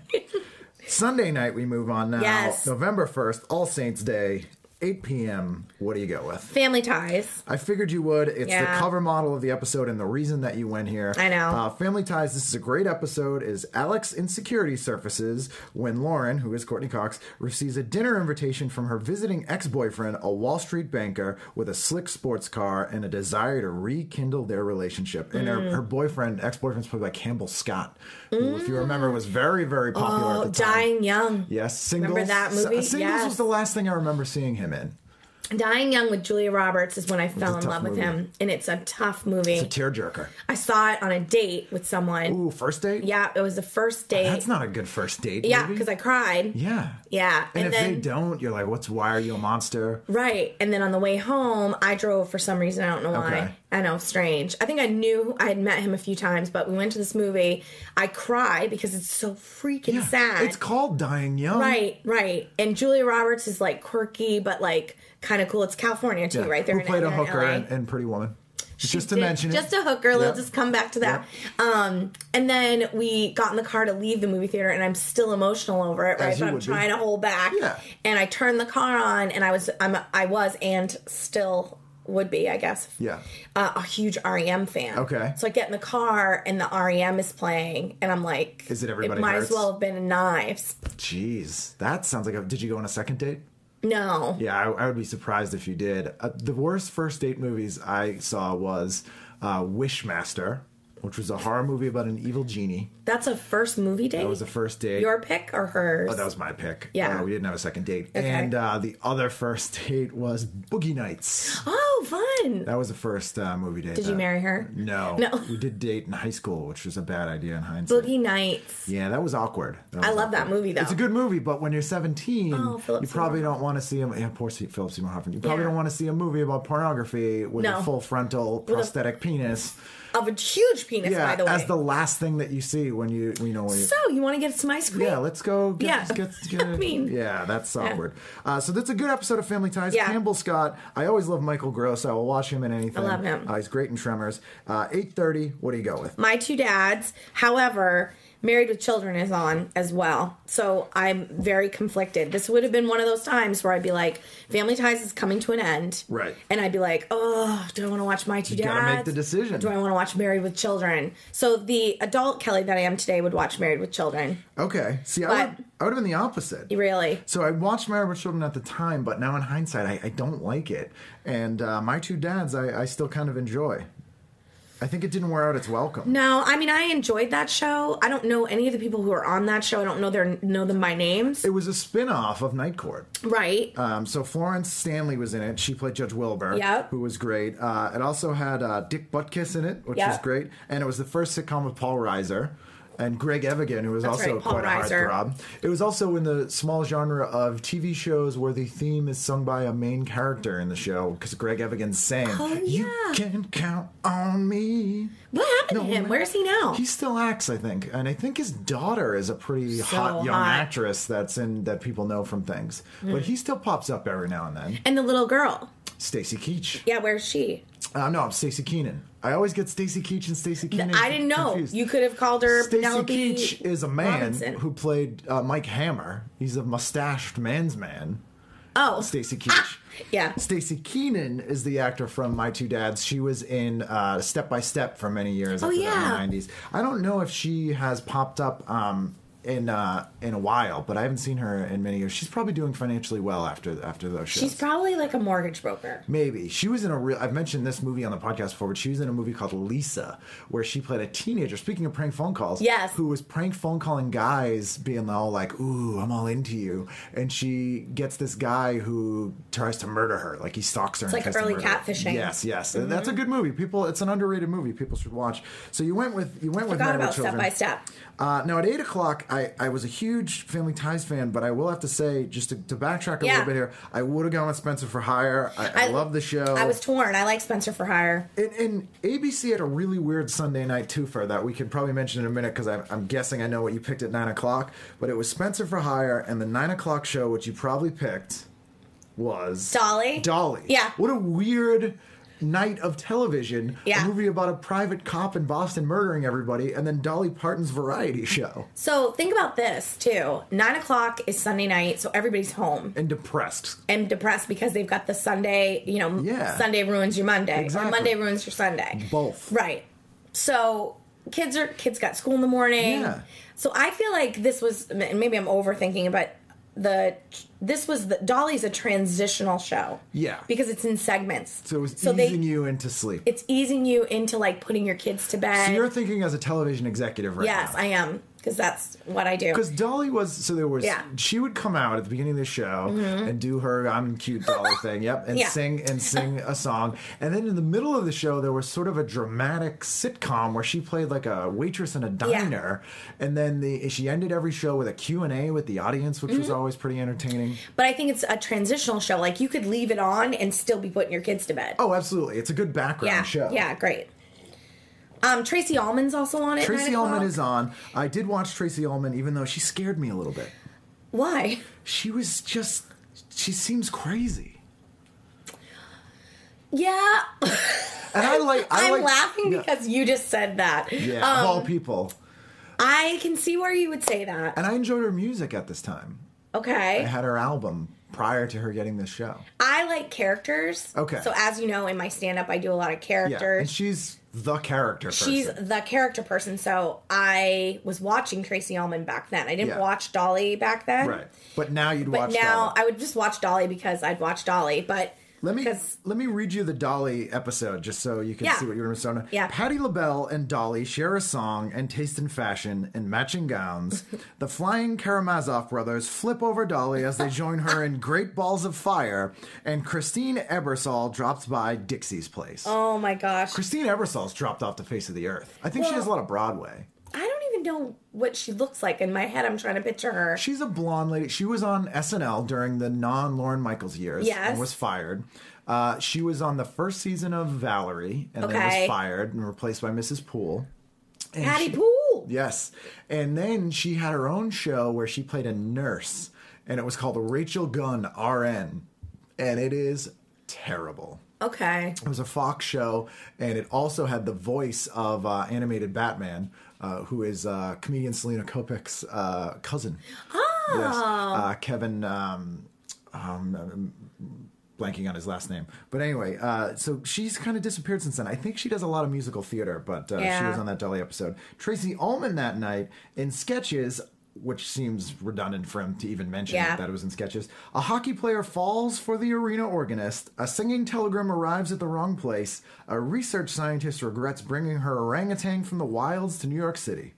Sunday night, we move on now. Yes. November first, All Saints Day, eight p.m. What do you go with? Family Ties. I figured you would. It's Yeah. the cover model of the episode and the reason that you went here. I know. Uh, Family Ties, this is a great episode, is Alex insecurity surfaces when Lauren, who is Courtney Cox, receives a dinner invitation from her visiting ex-boyfriend, a Wall Street banker with a slick sports car and a desire to rekindle their relationship. And Mm. her, her boyfriend, ex-boyfriend's played by Campbell Scott, who, if you remember, was very, very popular Oh, at the time. Dying Young. Yes, Singles. Remember that movie? S- Singles Yes. was the last thing I remember seeing him in. Dying Young with Julia Roberts is when I fell a in tough love with movie. him, and it's a tough movie. It's a tearjerker. I saw it on a date with someone. Ooh, first date? Yeah, it was the first date. That's not a good first date. yeah, movie. because I cried. Yeah. Yeah, And, and if then they don't, you're like, "What's? Why are you a monster?" right, and then on the way home, I drove for some reason. I don't know why. Okay. I know, strange. I think I knew I had met him a few times, but we went to this movie. I cried because it's so freaking Yeah. sad. It's called Dying Young. Right, right. And Julia Roberts is like quirky, but like kind of cool. It's California too, Yeah. right there. Who in, played a there in hooker L A. in, in Pretty Woman? She Just to did- mention it. just a hooker. We'll Yep. just come back to that. Um, and then we got in the car to leave the movie theater, and I'm still emotional over it, right? As you But I'm would be. trying to hold back. Yeah. And I turned the car on, and I was, I'm, I was, and still would be, I guess. Yeah. Uh, a huge R E M fan. Okay. So I get in the car, and the R E M is playing, and I'm like, Is it Everybody It might Hurts? as well have been Knives. Jeez, that sounds like a. Did you go on a second date? No. Yeah, I, I would be surprised if you did. Uh, the worst first date movies I saw was uh, Wishmaster, which was a horror movie about an evil genie. That's a first movie date? That was a first date. Your pick or hers? Oh, that was my pick. Yeah. Uh, we didn't have a second date. Okay. And uh, the other first date was Boogie Nights. Oh, fun. That was the first uh, movie date. Did you that- marry her? No. No. We did date in high school, which was a bad idea in hindsight. Boogie Nights. Yeah, that was awkward. That was I love that awkward. movie, though. It's a good movie, but when you're seventeen, Oh, Philip you probably Seymour don't want to see a yeah, poor Se- Philip Seymour Hoffman. You probably Yeah. don't want to see a movie about pornography with No. a full frontal prosthetic penis. Of a huge penis, Yeah, by the way. as the last thing that you see when you you know when you, So, you want to get some ice cream? yeah, let's go. Get, Yeah. get, get, I mean- yeah, that's awkward. Uh, so that's a good episode of Family Ties. Yeah. Campbell Scott. I always love Michael Gross. I will watch him in anything. I love him. Uh, he's great in Tremors. Uh, eight thirty. What do you go with? My two dads. However, Married with Children is on as well. So I'm very conflicted. This would have been one of those times where I'd be like, Family Ties is coming to an end. Right. And I'd be like, oh, do I want to watch My Two You Dads? gotta make the decision. Or do I want to watch Married with Children? So the adult Kelly that I am today would watch Married with Children. Okay. See, I But- would I would have been the opposite. Really? So I watched Married with Children at the time, but now in hindsight, I, I don't like it. And uh, My Two Dads, I, I still kind of enjoy. I think it didn't wear out its welcome. No, I mean I enjoyed that show. I don't know any of the people who are on that show. I don't know their know them by names. It was a spin-off of Night Court. Right. Um, so Florence Stanley was in it. She played Judge Wilbur, Yep. who was great. Uh, it also had uh, Dick Butkus in it, which Yep. was great. And it was the first sitcom with Paul Reiser. And Greg Evigan, who was That's also right, Paul quite a Reiser. heartthrob. It was also in the small genre of T V shows where the theme is sung by a main character in the show, because Greg Evigan sang, Oh, "You yeah. can count on me." What happened to No, him? man. Where is he now? He still acts, I think, and I think his daughter is a pretty So hot young hot. actress that's in that people know from things. Mm. But he still pops up every now and then. And the little girl. Stacy Keach. Yeah, where's she? Uh, no, I'm Stacey Keenan. I always get Stacey Keach and Stacey Keenan. I didn't know. confused. You could have called her Stacey Penelope Keach is a man Robinson. who played uh, Mike Hammer. He's a mustached man's man. Oh. Stacey Keach. Ah, yeah. Stacey Keenan is the actor from My Two Dads. She was in uh, Step by Step for many years Oh, after that in yeah. the nineties. I don't know if she has popped up um, in uh, in a while, but I haven't seen her in many years. She's probably doing financially well after after those shows. She's probably like a mortgage broker. Maybe. She was in a real... I've mentioned this movie on the podcast before, but she was in a movie called Lisa, where she played a teenager, speaking of prank phone calls, Yes. who was prank phone calling guys, being all like, ooh, I'm all into you. And she gets this guy who tries to murder her. Like, he stalks her. It's and like tries early to murder her. catfishing. Yes, yes. Mm-hmm. That's a good movie. People... It's an underrated movie. People should watch. So you went with... You went with Forgot Married about with Step Children. by Step. Uh, now, at eight o'clock, I, I was a huge Family Ties fan, but I will have to say, just to, to backtrack a Yeah. little bit here, I would have gone with Spencer for Hire. I, I, I- love the show. I was torn. I like Spencer for Hire. And, and A B C had a really weird Sunday night twofer that we could probably mention in a minute because I'm, I'm guessing I know what you picked at nine o'clock. But it was Spencer for Hire, and the nine o'clock show, which you probably picked, was... Dolly? Dolly. Yeah. What a weird night of television. Yeah. A movie about a private cop in Boston murdering everybody, and then Dolly Parton's variety show. So think about this, too. Nine o'clock is Sunday night, so everybody's home. And depressed. And depressed because they've got the Sunday, you know, Yeah. Sunday ruins your Monday. Exactly. Or Monday ruins your Sunday. Both. Right. So kids are kids got school in the morning. Yeah. So I feel like this was, and maybe I'm overthinking it, but the this was the Dolly's a transitional show. Yeah. Because it's in segments. So it was so easing they, you into sleep. It's easing you into like putting your kids to bed. So you're thinking as a television executive right yes, now. I am. Because that's what I do. Because Dolly was, so there was, Yeah. she would come out at the beginning of the show Mm-hmm. and do her I'm cute Dolly thing, yep, and Yeah. sing and sing a song. And then in the middle of the show, there was sort of a dramatic sitcom where she played like a waitress in a diner. And then the she ended every show with a Q and A with the audience, which Mm-hmm. was always pretty entertaining. But I think it's a transitional show. Like you could leave it on and still be putting your kids to bed. Oh, absolutely. It's a good background yeah. show. Yeah, great. Um, Tracy Ullman's also on it. Tracy nine Ullman o'clock. is on. I did watch Tracy Ullman, even though she scared me a little bit. Why? She was just, she seems crazy. Yeah. And I like, I I'm like, laughing yeah. because you just said that. Yeah, Um, of all people. I can see where you would say that. And I enjoyed her music at this time. I Okay. had her album prior to her getting this show. I like characters. Okay. So as you know, in my stand-up, I do a lot of Yeah, characters. and she's the character person. She's the character person. So I was watching Tracy Ullman back then. I didn't Yeah. watch Dolly back then. Right. But now you'd But watch now Dolly. I would just watch Dolly because I'd watch Dolly. But Let me because let me read you the Dolly episode just so you can Yeah. see what you're missing. Yeah. Patti LaBelle and Dolly share a song and taste in fashion in matching gowns. The Flying Karamazov brothers flip over Dolly as they join her in Great Balls of Fire, and Christine Ebersol drops by Dixie's place. oh my gosh, Christine Ebersol's dropped off the face of the earth. I think she Well- has a lot of Broadway. I don't even know what she looks like. In my head, I'm trying to picture her. She's a blonde lady. She was on S N L during the non-Lorne Michaels years Yes. and was fired. Uh, she was on the first season of Valerie and then Okay. was fired and replaced by Missus Poole. And Patty she- Poole. Yes. And then she had her own show where she played a nurse, and it was called Rachel Gunn R N. And it is terrible. Okay. It was a Fox show, and it also had the voice of uh, animated Batman, uh, who is uh, comedian Selena Kopic's uh, cousin. Oh. Yes, uh, Kevin. Um, um, um, blanking on his last name, but anyway, uh, so she's kind of disappeared since then. I think she does a lot of musical theater, but uh, she Yeah. was on that Dolly episode. Tracy Ullman that night in sketches. Which seems redundant for him to even mention Yeah. that it was in sketches. A hockey player falls for the arena organist. A singing telegram arrives at the wrong place. A research scientist regrets bringing her orangutan from the wilds to New York City.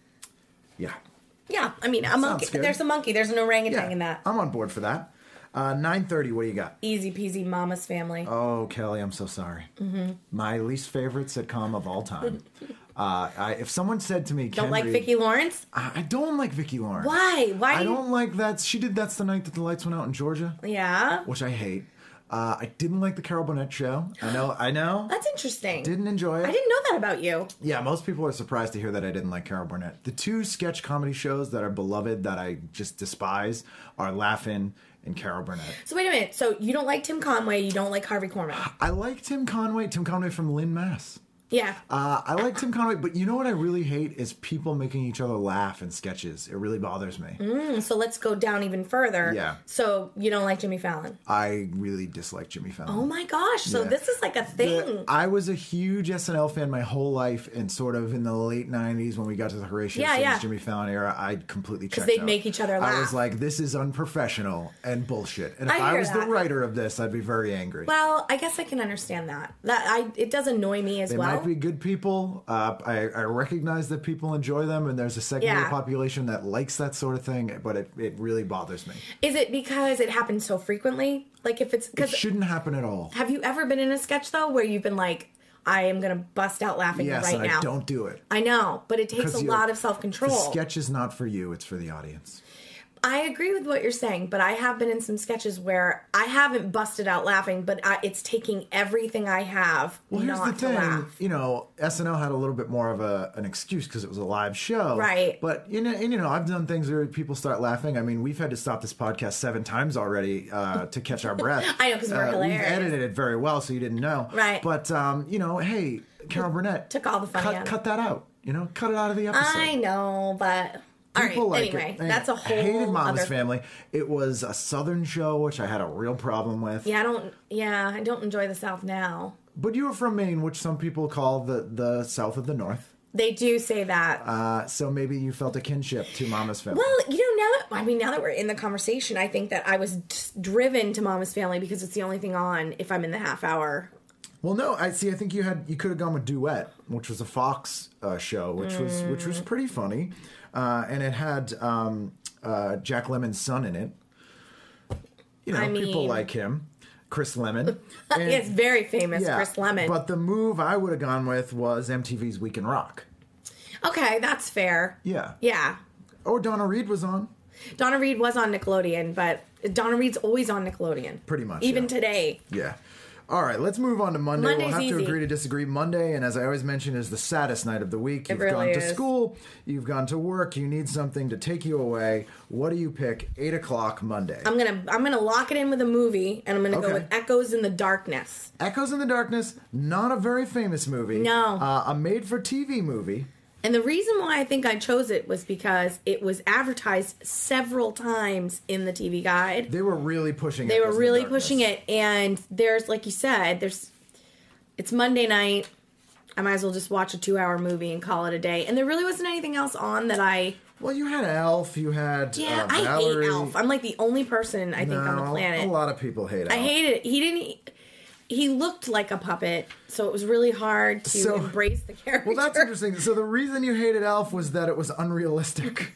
Yeah. Yeah, I mean, a monkey. sounds good. There's a monkey. There's an orangutan Yeah. in that. I'm on board for that. Uh, nine thirty, what do you got? Easy peasy, Mama's Family. Oh, Kelly, I'm so sorry. Mm-hmm. My least favorite sitcom of all time. uh, I, if someone said to me, Don't Ken like Reed- Vicki Lawrence? I, I don't like Vicki Lawrence. Why? Why I do you- don't like that. She did That's the Night That the Lights Went Out in Georgia, Yeah. which I hate. Uh, I didn't like the Carol Burnett show. I know, I know. That's interesting. Didn't enjoy it. I didn't know that about you. Yeah, most people are surprised to hear that I didn't like Carol Burnett. The two sketch comedy shows that are beloved that I just despise are Laugh-In and Carol Burnett. So wait a minute. So you don't like Tim Conway, you don't like Harvey Korman. I like Tim Conway. Tim Conway from Lynn, Mass. Yeah. Uh, I like Tim Conway, but you know what I really hate is people making each other laugh in sketches. It really bothers me. Mm, so let's go down even further. Yeah. So you don't like Jimmy Fallon? I really dislike Jimmy Fallon. Oh my gosh. So Yeah. this is like a thing. The- I was a huge S N L fan my whole life, and sort of in the late nineties when we got to the Horatio Yeah, Sands, yeah. Jimmy Fallon era, I completely checked they'd out. make each other I laugh. was like, this is unprofessional and bullshit. And if I I, hear was the that. writer of this, I'd be very angry. Well, I guess I can understand that. That I it does annoy me as They well. might be good people. Uh, I, I recognize that people enjoy them, and there's a segment of Yeah. the population that likes that sort of thing, but it, it really bothers me. Is it because it happens so frequently? Like if it's It because shouldn't happen at all. have you ever been in a sketch though where you've been like, I am gonna bust out laughing Yes, right and now? I don't do it. I know, but it takes Because a you- lot of self control. The sketch is not for you, it's for the audience. I agree with what you're saying, but I have been in some sketches where I haven't busted out laughing, but I, it's taking everything I have Well, here's not the to thing. laugh. You know, S N L had a little bit more of a an excuse because it was a live show, Right. But you know, and you know, I've done things where people start laughing. I mean, we've had to stop this podcast seven times already uh, to catch our breath. I know, 'cause we're uh, hilarious. We've edited it very well, so you didn't know, Right. But um, you know, hey, Carol Burnett Took all the funny cut, out. cut that out. You know, cut it out of the episode. I know, but all right. People like Anyway, it. And that's a I whole hated Mama's other. Family. It was a Southern show, which I had a real problem with. Yeah, I don't. Yeah, I don't enjoy the South now. But you were from Maine, which some people call the the South of the North. They do say that. Uh, so maybe you felt a kinship to Mama's Family. Well, you know, now that I mean, now that we're in the conversation, I think that I was just driven to Mama's Family because it's the only thing on if I'm in the half hour. Well, no, I see. I think you had you could have gone with Duet, which was a Fox uh, show, which Mm. was which was pretty funny, uh, and it had um, uh, Jack Lemmon's son in it. You know, I people mean- like him, Chris Lemmon. And- It's very famous, yeah, Chris Lemmon. But the move I would have gone with was M T V's Week in Rock. Okay, that's fair. Yeah. Yeah. Or Donna Reed was on. Donna Reed was on Nickelodeon, but Donna Reed's always on Nickelodeon. Pretty much, Even yeah. today. Yeah. All right, let's move on to Monday. Monday's we'll have to easy. agree to disagree. Monday, and as I always mention, is the saddest night of the week. It You've really gone to is. school, you've gone to work, you need something to take you away. What do you pick? Eight o'clock Monday. I'm gonna I'm gonna lock it in with a movie, and I'm gonna Okay. go with Echoes in the Darkness. Echoes in the Darkness, not a very famous movie. No. Uh, a made-for-T V movie. And the reason why I think I chose it was because it was advertised several times in the T V guide. They were really pushing it. They were really pushing it, and there's, like you said, there's it's Monday night. I might as well just watch a two-hour movie and call it a day. And there really wasn't anything else on that I. Well, you had Elf, you had Yeah, uh, I Valerie. hate Elf. I'm like the only person I think on the No, planet. a lot of people hate Elf. I hated it. He didn't. He looked like a puppet, so it was really hard to So- embrace the character. Well, that's interesting. So the reason you hated Elf was that it was unrealistic.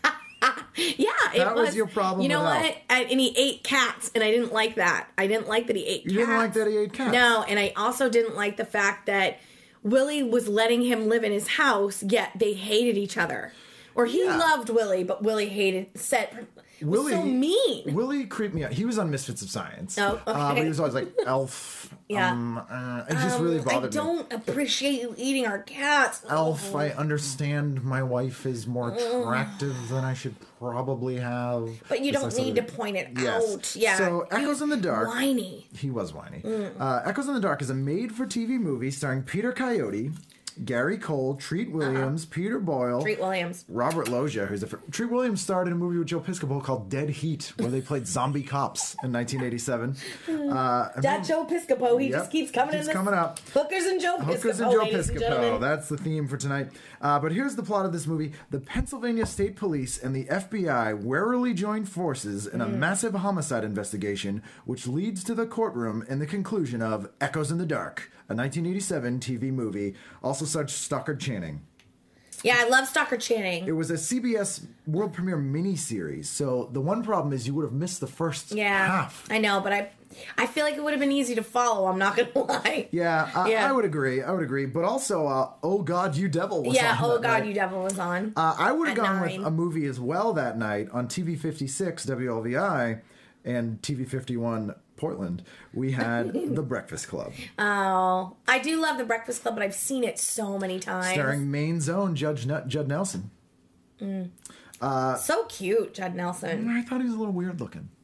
Yeah, it That was was your problem You know with what? Elf. And and he ate cats, and I didn't like that. I didn't like that he ate. You cats. didn't like that he ate cats? No, and I also didn't like the fact that Willie was letting him live in his house, yet they hated each other. Or he Yeah. loved Willie, but Willie hated. Said was Willie, so mean. Willie creeped me out. He was on Misfits of Science. Oh, Uh, but okay. he was always like, Elf. Yeah. Um, uh, it just really Um, bothered I me. don't appreciate you eating our cats. Elf, I understand my wife is more attractive than I should probably have. But you It's don't like need to something- point it Yes. out. Yeah. So, Echoes in the Dark. Whiny. He was whiny. Mm. Uh, Echoes in the Dark is a made-for-T V movie starring Peter Coyote, Gary Cole, Treat Williams, Peter Boyle, Uh-huh. Treat Williams. Robert Loggia, who's a fr- Treat Williams starred in a movie with Joe Piscopo called Dead Heat, where they played zombie cops in nineteen eighty-seven. Uh, That Joe Piscopo, he Yep. just keeps coming Keeps in. This. coming up. Hookers and Joe Piscopo. Hookers and Joe ladies and Piscopo. gentlemen. That's the theme for tonight. Uh, but here's the plot of this movie. The Pennsylvania State Police and the F B I warily join forces in a Mm. massive homicide investigation, which leads to the courtroom and the conclusion of Echoes in the Dark, a nineteen eighty-seven T V movie. Also such Stockard Channing. Yeah, I love Stalker Channing. It was a C B S world premiere miniseries, so the one problem is you would have missed the first Yeah, half. I know, but I, I feel like it would have been easy to follow. I'm not gonna lie. Yeah, I, Yeah. I would agree. I would agree. But also, uh, Oh God, You Devil was Yeah. on Oh that God, night. You Devil was on. Uh, I would have At gone nine. with a movie as well that night on T V fifty-six W L V I and T V fifty-one Portland. We had The Breakfast Club, Oh, I do love The Breakfast Club, but I've seen it so many times. starring Maine's own Judge N- Judd Nelson. So cute, Judd Nelson. I thought he was a little weird looking.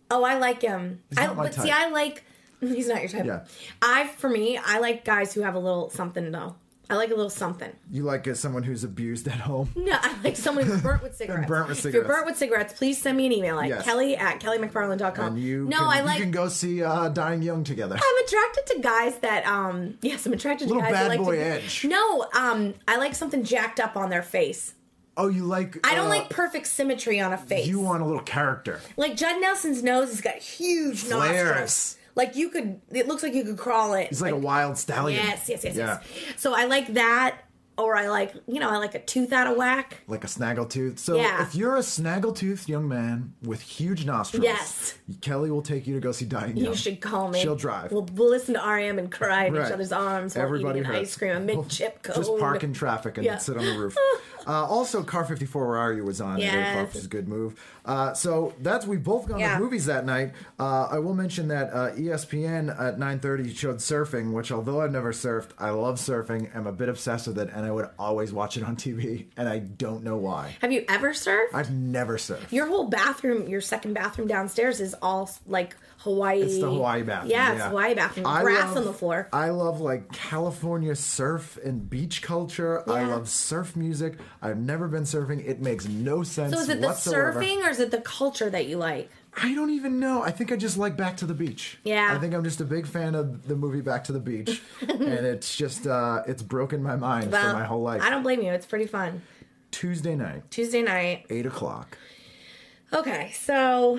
Oh, I like him. He's I, not my but type. see, I like. He's not your type. Yeah. I, for me, I like guys who have a little something though. I like a little something. You like uh, someone who's abused at home? No, I like someone who's burnt with cigarettes. burnt with If you're cigarettes. burnt with cigarettes, please send me an email at Yes. kelly at kelly mcfarland dot com. And you, no, can, I you like. can go see uh, Dying Young together. I'm attracted to guys that, um, yes, I'm attracted Little to guys bad that like boy to, edge. No, um, I like something jacked up on their face. Oh, you like... I don't uh, like perfect symmetry on a face. You want a little character. Like Judd Nelson's nose has got huge Flares. nostrils. Like you could, it looks like you could crawl it. He's like, a wild stallion. Yes, yes, yes, Yeah. yes. So I like that, or I like, you know, I like a tooth out of whack. Like a snaggletooth. So Yeah. if you're a snaggletooth young man with huge nostrils, Yes. Kelly will take you to go see Dying Young. You should call me. She'll drive. We'll, we'll listen to R E M and cry in Right. each other's arms while Everybody eating an hurts. ice cream, a mid chip cone. Just park in traffic and Yeah. sit on the roof. Uh, also, Car fifty-four, Where Are You? Was on at eight Yes. o'clock, which is a good move. Uh, so that's we both gone Yeah. to movies that night. Uh, I will mention that uh, E S P N at nine thirty showed surfing, which although I've never surfed, I love surfing. I'm a bit obsessed with it, and I would always watch it on T V, and I don't know why. Have you ever surfed? I've never surfed. Your whole bathroom, your second bathroom downstairs is all like Hawaii. It's the Hawaii bathroom. Yeah, it's yeah. Hawaii bathroom. I Grass love- on the floor. I love like California surf and beach culture. I Yeah. love surf music. I've never been surfing. It makes no sense So is it the whatsoever. surfing or is it the culture that you like? I don't even know. I think I just like Back to the Beach. Yeah. I think I'm just a big fan of the movie Back to the Beach. And it's just, uh, it's broken my mind Well, for my whole life. I don't blame you. It's pretty fun. Tuesday night, Tuesday night. eight o'clock. Okay, so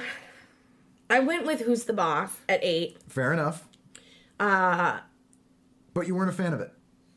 I went with Who's the Boss at eight. Fair enough. Uh, but you weren't a fan of it.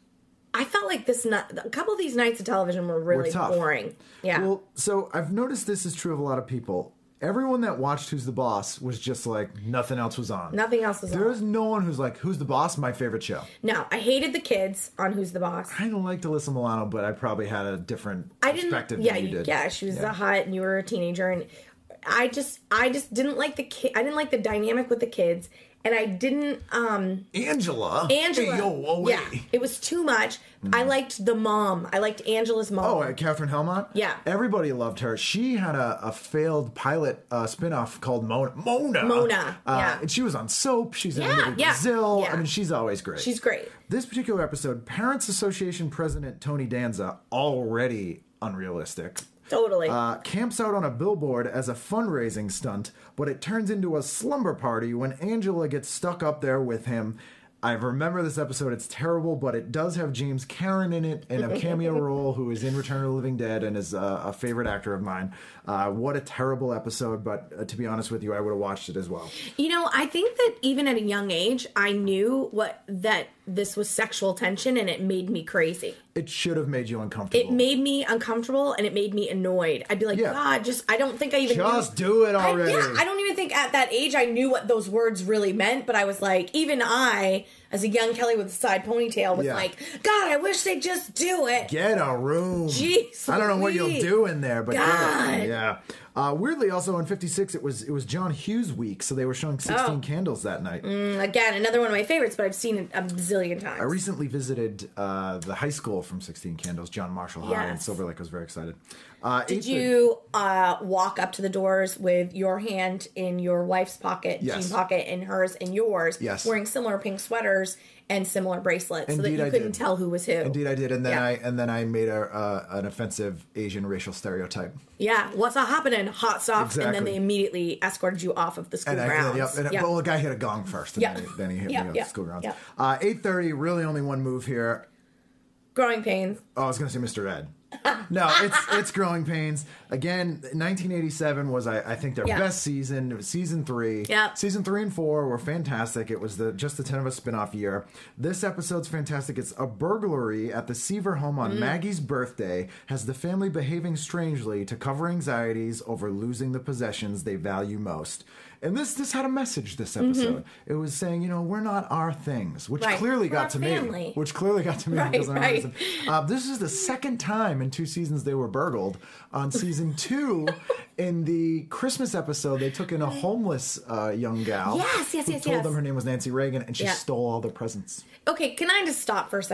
I felt like this night, a couple of these nights of television were really Were tough. boring. Yeah. Well, so I've noticed this is true of a lot of people. Everyone that watched Who's the Boss was just like, nothing else was on. Nothing else was There's on. no one who's like, Who's the Boss? My favorite show. No, I hated the kids on Who's the Boss. I don't like Alyssa Milano, but I probably had a different I didn't. perspective Yeah, than you you- did. yeah. She was Yeah. a hot, and you were a teenager, and I just, I just didn't like the kid. I didn't like the dynamic with the kids, and I didn't. um Angela. Angela. Hey, yo, oh, wait. Yeah, it was too much. I liked the mom. I liked Angela's mom. Oh, uh, Catherine Helmont? Yeah. Everybody loved her. She had a, a failed pilot uh, spinoff called Mona. Mona. Mona, Uh, yeah. And she was on Soap. She's in Yeah, a movie yeah, Brazil. yeah. I mean, she's always great. She's great. This particular episode, Parents Association President Tony Danza, already unrealistic, Totally. uh, camps out on a billboard as a fundraising stunt, but it turns into a slumber party when Angela gets stuck up there with him. I remember this episode. It's terrible, but it does have James Cameron in it in a cameo role, who is in Return of the Living Dead and is uh, a favorite actor of mine. Uh, what a terrible episode, but uh, to be honest with you, I would have watched it as well. You know, I think that even at a young age, I knew what that this was sexual tension, and it made me crazy. It should have made you uncomfortable. It made me uncomfortable, and it made me annoyed. I'd be like, Yeah. God, just I don't think I even Just knew. do it I, already. yeah, I don't even think at that age I knew what those words really meant. But I was like, even I, as a young Kelly with a side ponytail, was Yeah. like, God, I wish they'd just do it. Get a room. Jeez I don't know what you'll Louise. do in there, but get God. it. Yeah. Uh, weirdly, also in fifty-six, it was it was John Hughes week, so they were showing sixteen Oh. Candles that night. Again, another one of my favorites, but I've seen it a bazillion times. I recently visited uh, the high school from sixteen Candles, John Marshall High, and Yes. Silver Lake. I was very excited. Uh, Did eight- you uh, walk up to the doors with your hand in your wife's pocket, Yes. jean pocket, and hers in yours, Yes. wearing similar pink sweaters and similar bracelets, so that Indeed you I couldn't did. tell who was who? Indeed, I did, and then Yeah. I and then I made a uh, an offensive Asian racial stereotype. Yeah, what's a happening? Hot stuff, and then Exactly. they immediately escorted you off of the school And I, grounds. yep, and yeah. well, the guy hit a gong first, and Yeah. then, he, then he hit Yeah, me on yeah, the school grounds. yeah. Uh, eight thirty, really only one move here. Growing pains. Oh, I was going to say Mister Ed. No, it's it's Growing Pains. Again, nineteen eighty-seven was, I, I think, their Yeah. best season. It was season three. Yep. Season three and four were fantastic. It was the just the ten of us spin-off year. This episode's fantastic. It's a burglary at the Seaver home on Mm. Maggie's birthday, has the family behaving strangely to cover anxieties over losing the possessions they value most. And this this had a message, this episode. It was saying, you know, we're not our things, which Mm-hmm. Right. clearly We're got our to family. me. Which clearly got to me Right, because I'm right. right. Uh, this is the second time in two seasons they were burgled. On season two, in the Christmas episode, they took in a homeless uh, young gal. Yes, yes, who yes, told yes. them her name was Nancy Reagan, and she Yeah. stole all their presents. Okay, can I just stop for a second?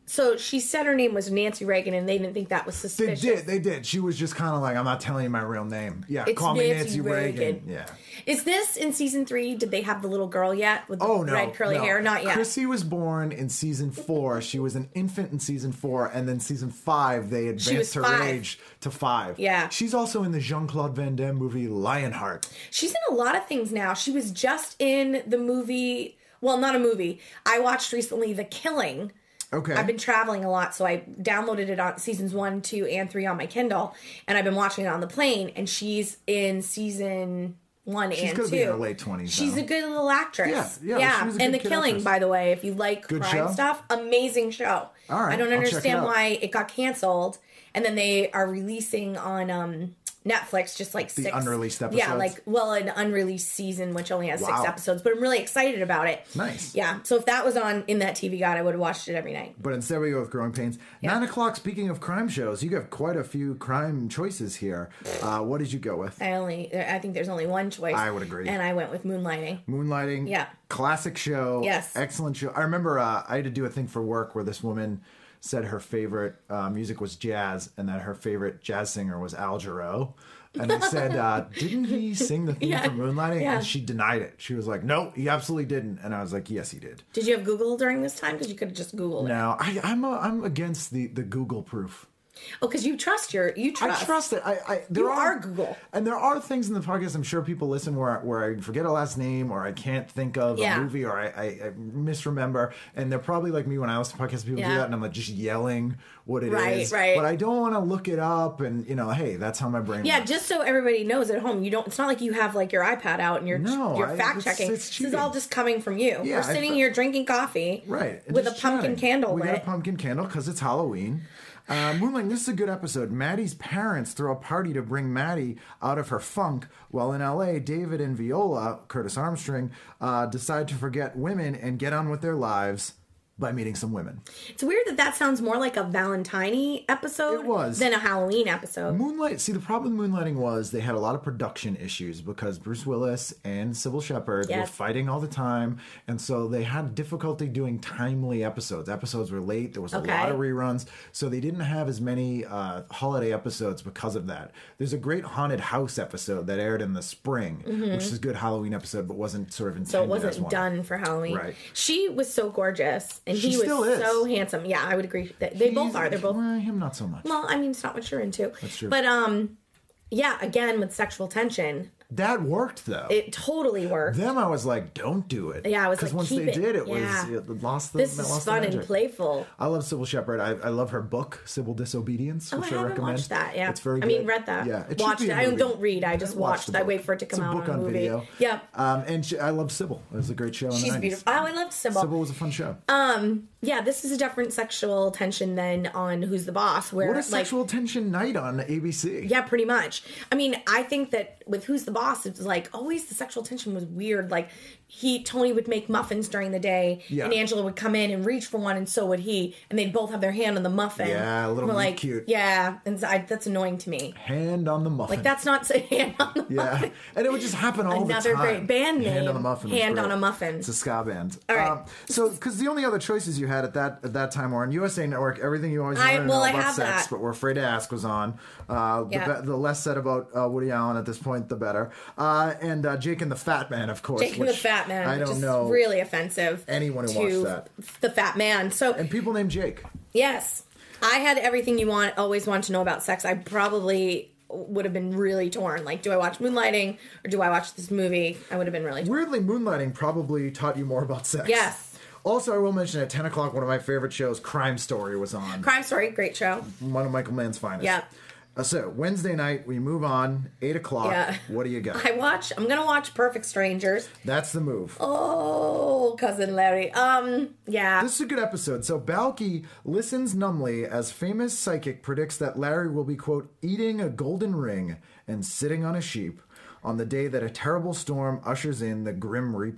So she said her name was Nancy Reagan, and they didn't think that was They suspicious. did, they did. She was just kind of like, I'm not telling you my real name. Yeah, It's call me Nancy Nancy Reagan. Reagan. Yeah. Is this in season three? Did they have the little girl yet with the Oh, no. red curly no. hair? Not yet. Chrissy was born in season four. She was an infant in season four, and then season five, they was advanced her five. age to five. Yeah. She's also in the Jean-Claude Van Damme movie Lionheart. She's in a lot of things now. She was just in the movie. Well, not a movie. I watched recently The Killing. Okay. I've been traveling a lot, so I downloaded it on seasons one, two, and three on my Kindle, and I've been watching it on the plane. And she's in season one She's and gonna two. be in her late twenties. She's now. a good little actress. Yeah, yeah, she was a and good The kid Killing, actress. by the way, if you like Good crime show? stuff, amazing show. All right, I don't I'll check it understand out. why it got canceled, and then they are releasing on um, Netflix just like The six unreleased Yeah, episodes? like well, an unreleased season which only has Wow. six episodes, but I'm really excited about it. Nice. Yeah, so if that was on in that T V guide, I would have watched it every night. But instead we go with Growing Pains. Yeah. Nine o'clock, speaking of crime shows, you have quite a few crime choices here. Uh, what did you go with? I only, I think there's only one choice. I would agree. And I went with Moonlighting. Moonlighting. Yeah. Classic show. Yes. Excellent show. I remember uh, I had to do a thing for work where this woman said her favorite uh, music was jazz and that her favorite jazz singer was Al Jarreau. And I said, uh, didn't he sing the theme Yeah. for Moonlighting? Yeah. And she denied it. She was like, no, he absolutely didn't. And I was like, yes, he did. Did you have Google during this time? Because you could have just Googled it. No, I, I'm, a, I'm against the, the Google proof. Oh, because you trust your, you trust. I trust it. I, I there You are, are Google. and there are things in the podcast. I'm sure people listen where where I forget a last name or I can't think of Yeah. a movie or I, I, I misremember, and they're probably like me when I listen to podcasts. People do Yeah. that, and I'm like just yelling what it is. Right, right. But I don't want to look it up, and you know, hey, that's how my brain. Yeah, works. just so everybody knows at home, you don't. It's not like you have like your iPad out and you're No, you're I- fact it's- checking. it's This is cheating. all just coming from you. Yeah, We're sitting I- here drinking coffee, Right. and with a just pumpkin chatting. candle We got lit. a pumpkin candle because it's Halloween. Uh, Moonlighting, this is a good episode. Maddie's parents throw a party to bring Maddie out of her funk, while in L A, David and Viola, Curtis Armstrong, uh, decide to forget women and get on with their lives by meeting some women. It's weird that that sounds more like a Valentine episode It was. than a Halloween episode. Moonlight. See, the problem with Moonlighting was they had a lot of production issues because Bruce Willis and Sybil Shepherd were Yes. fighting all the time, and so they had difficulty doing timely episodes. Episodes were late. There was a Okay. lot of reruns, so they didn't have as many uh, holiday episodes because of that. There's a great haunted house episode that aired in the spring, which is a good Halloween episode, but wasn't sort of intended So it as wasn't one. done for Halloween. Right. She was so gorgeous, and She he was still is. so handsome. Yeah, I would agree. That they both He's- are. They're both. well, him not so much. Well, I mean, it's not what you're into. That's true. But um, yeah. Again, with sexual tension, That worked though. it totally worked. Them, I was like, don't do it. Yeah, I was because like, once keep they it. did, it Yeah. was it lost the. This it is lost the fun and magic. playful. I love Sybil Shepherd. I, I love her book, Sybil Disobedience, Oh, which I I, haven't recommend. watched that. Yeah, It's very I good. mean, read that. Yeah, it should Watched be it. a I movie. don't read. I just Watch watched. the I book. wait for it to It's come a out book on a on movie. video. Yep. Um, and she, I love Sybil. It was a great show in the She's nineties. beautiful. Oh, I loved Sybil. Sybil was a fun show. Um, yeah, this is a different sexual tension than on Who's the Boss, where what a like, sexual tension night on A B C. yeah, pretty much. I mean, I think that with Who's the Boss, it's like always the sexual tension was weird. Like he, Tony would make muffins during the day, Yeah. and Angela would come in and reach for one, and so would he, and they'd both have their hand on the muffin. Yeah, a little We're meet like, cute. Yeah, and so I, that's annoying to me. Hand on the muffin. Like that's not saying hand on the Yeah, muffin. and it would just happen all Another the time. great band Hand name, on a muffin. was Hand great. on a Muffin. It's a ska band. All right. Um, so, because the only other choices you had at that at that time were on U S A Network, Everything You Always I- Wanted to well, Know I About have Sex, that. but We're Afraid to Ask was on. Uh, Yeah. the, be- the less said about uh, Woody Allen at this point, the better. Uh, and uh, Jake and the Fat Man, of course. Jake and the which Fat Man. I which don't is know really offensive. anyone who to watched the Fat Man. So And people named Jake. yes, I had Everything You Want, Always Want to Know About Sex. I probably would have been really torn. Like, do I watch Moonlighting or do I watch this movie? I would have been really torn. Weirdly, Moonlighting probably taught you more about sex. Yes. Also, I will mention at ten o'clock, one of my favorite shows, Crime Story, was on. Crime Story, great show. One of Michael Mann's finest. Yeah. Uh, so, Wednesday night, we move on, eight o'clock. Yeah. What do you got? I watch. I'm gonna watch Perfect Strangers. That's the move. Oh, cousin Larry. Um, yeah. This is a good episode. So Balky listens numbly as famous psychic predicts that Larry will be, quote, eating a golden ring and sitting on a sheep on the day that a terrible storm ushers in the Grim Reaper.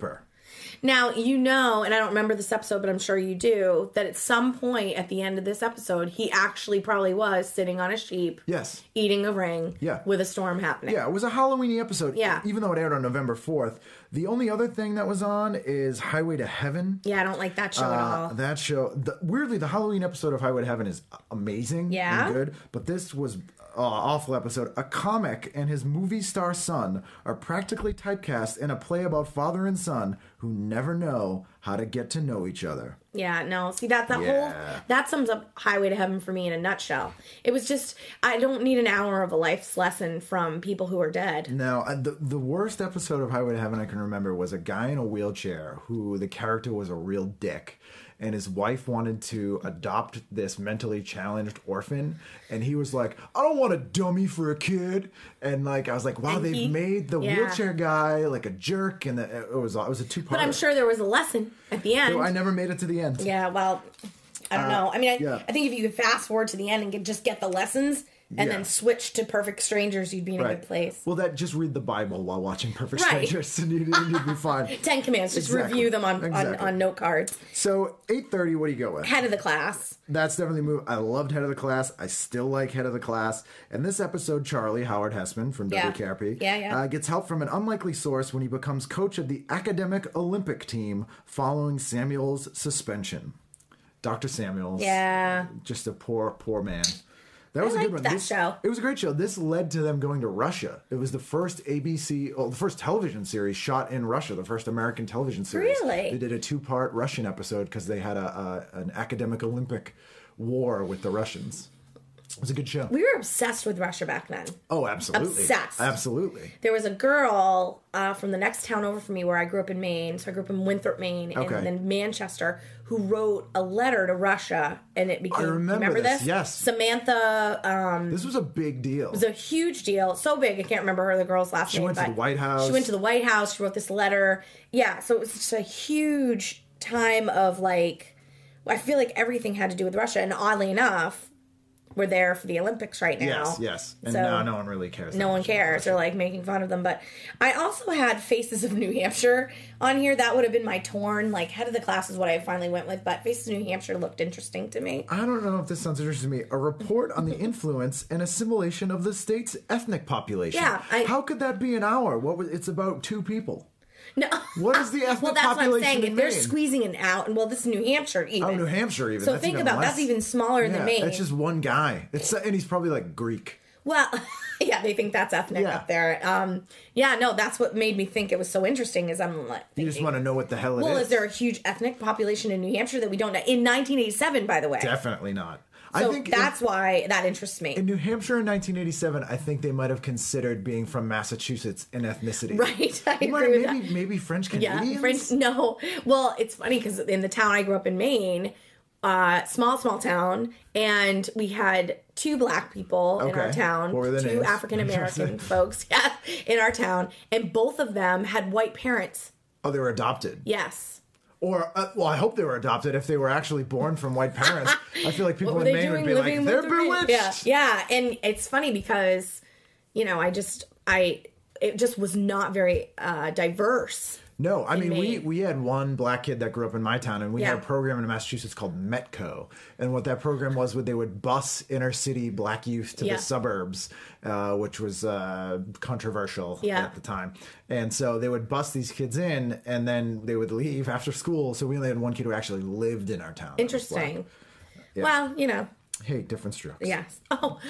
Now, you know, and I don't remember this episode, but I'm sure you do, that at some point at the end of this episode, he actually probably was sitting on a sheep. Yes. Eating a ring. Yeah. With a storm happening. Yeah, it was a Halloween-y episode. Yeah. Even though it aired on November fourth. The only other thing that was on is Highway to Heaven. Yeah, I don't like that show uh, at all. That show, the, weirdly, the Halloween episode of Highway to Heaven is amazing Yeah? and good, but this was an uh, awful episode. A comic and his movie star son are practically typecast in a play about father and son who never know how to get to know each other. Yeah, no. See, that that Yeah. whole that sums up Highway to Heaven for me in a nutshell. It was just I don't need an hour of a life's lesson from people who are dead. Now, uh, the the worst episode of Highway to Heaven I can remember was a guy in a wheelchair who the character was a real dick. And his wife wanted to adopt this mentally challenged orphan. And he was like, I don't want a dummy for a kid. And like I was like, wow, And they've he- made the yeah. wheelchair guy like a jerk. And the, it was it was a two-part. But I'm sure there was a lesson at the end. So I never made it to the end. Yeah, well, I don't Uh, know. I mean, I, yeah. I think if you could fast forward to the end and get, just get the lessons and Yeah. then switch to Perfect Strangers, you'd be in a Right. good place. Well, that just read the Bible while watching Perfect Right. Strangers, and you'd, you'd be fine. Ten Commandments, just Exactly. review them on, on, Exactly. on note cards. So eight thirty, what do you go with? Head of the class. That's definitely a move. I loved Head of the Class. I still like Head of the Class. And this episode, Charlie, Howard Hessman from Yeah. W K R P, Yeah, yeah. Uh, gets help from an unlikely source when he becomes coach of the academic Olympic team following Samuel's suspension. Doctor Samuels. Yeah. Just a poor, poor man. That was a liked good one. that This- show. It was a great show. This led to them going to Russia. It was the first A B C, oh, the first television series shot in Russia, the first American television series. Really? They did a two-part Russian episode because they had a, a an academic Olympic war with the Russians. It was a good show. We were obsessed with Russia back then. Oh, absolutely. Obsessed. Absolutely. There was a girl uh, from the next town over from me where I grew up in Maine. So I grew up in Winthrop, Maine, and Okay. then Manchester, who wrote a letter to Russia, and it became. I remember remember this, this? yes. Samantha. Um, This was a big deal. it was a huge deal, so big I can't remember her the girl's last She name. went to but the White House. She went to the White House. She wrote this letter. Yeah, so it was just a huge time of like. I feel like everything had to do with Russia, and oddly enough, we're there for the Olympics right now. Yes, yes. And So- now no one really cares. that No one much about cares. Russia. They're like making fun of them. But I also had Faces of New Hampshire on here. That would have been my torn. Like, Head of the Class is what I finally went with. But Faces of New Hampshire looked interesting to me. I don't know if this sounds interesting to me. A report on the influence and assimilation of the state's ethnic population. Yeah, I- How could that be an hour? What was? It's about two people. No. What is the ethnic Well, that's what I'm population saying. in If they're Maine? squeezing it out, and well, this is New Hampshire even. Oh, New Hampshire even. So That's think even about less. that's even smaller Yeah, than Maine. it's just one guy. It's and he's probably like Greek. Well, yeah, they think that's ethnic Yeah. up there. Um, yeah, no, that's what made me think it was so interesting. Is I'm like, You just thinking, want to know what the hell it well, is. is there a huge ethnic population in New Hampshire that we don't know? In nineteen eighty-seven, by the way. Definitely not. So I think that's in, why that interests me. in New Hampshire in nineteen eighty-seven, I think they might have considered being from Massachusetts in ethnicity. Right, I You might- agree with maybe that. maybe French Yeah, Canadians. French. No, well, it's funny because in the town I grew up in, Maine, uh, small small town, and we had two black people in our Okay. town, What were the two names? African American folks, yeah, in our town, and both of them had white parents. Oh, they were adopted. Yes. Or, uh, well, I hope they were adopted if they were actually born from white parents. I feel like people What were in they Maine doing would be like, living they're with their bewitched. Yeah, yeah, and it's funny because, you know, I just I it just was not very uh, diverse. No, I mean, we, Maine. we had one black kid that grew up in my town, and we Yeah. had a program in Massachusetts called Metco. And what that program was, would they would bus inner city black youth to Yeah. the suburbs, uh, which was uh, controversial Yeah. at the time. And so they would bus these kids in, and then they would leave after school. So we only had one kid who actually lived in our town. that was black. Interesting. Well, you know, Hey, different strokes. yes. Oh,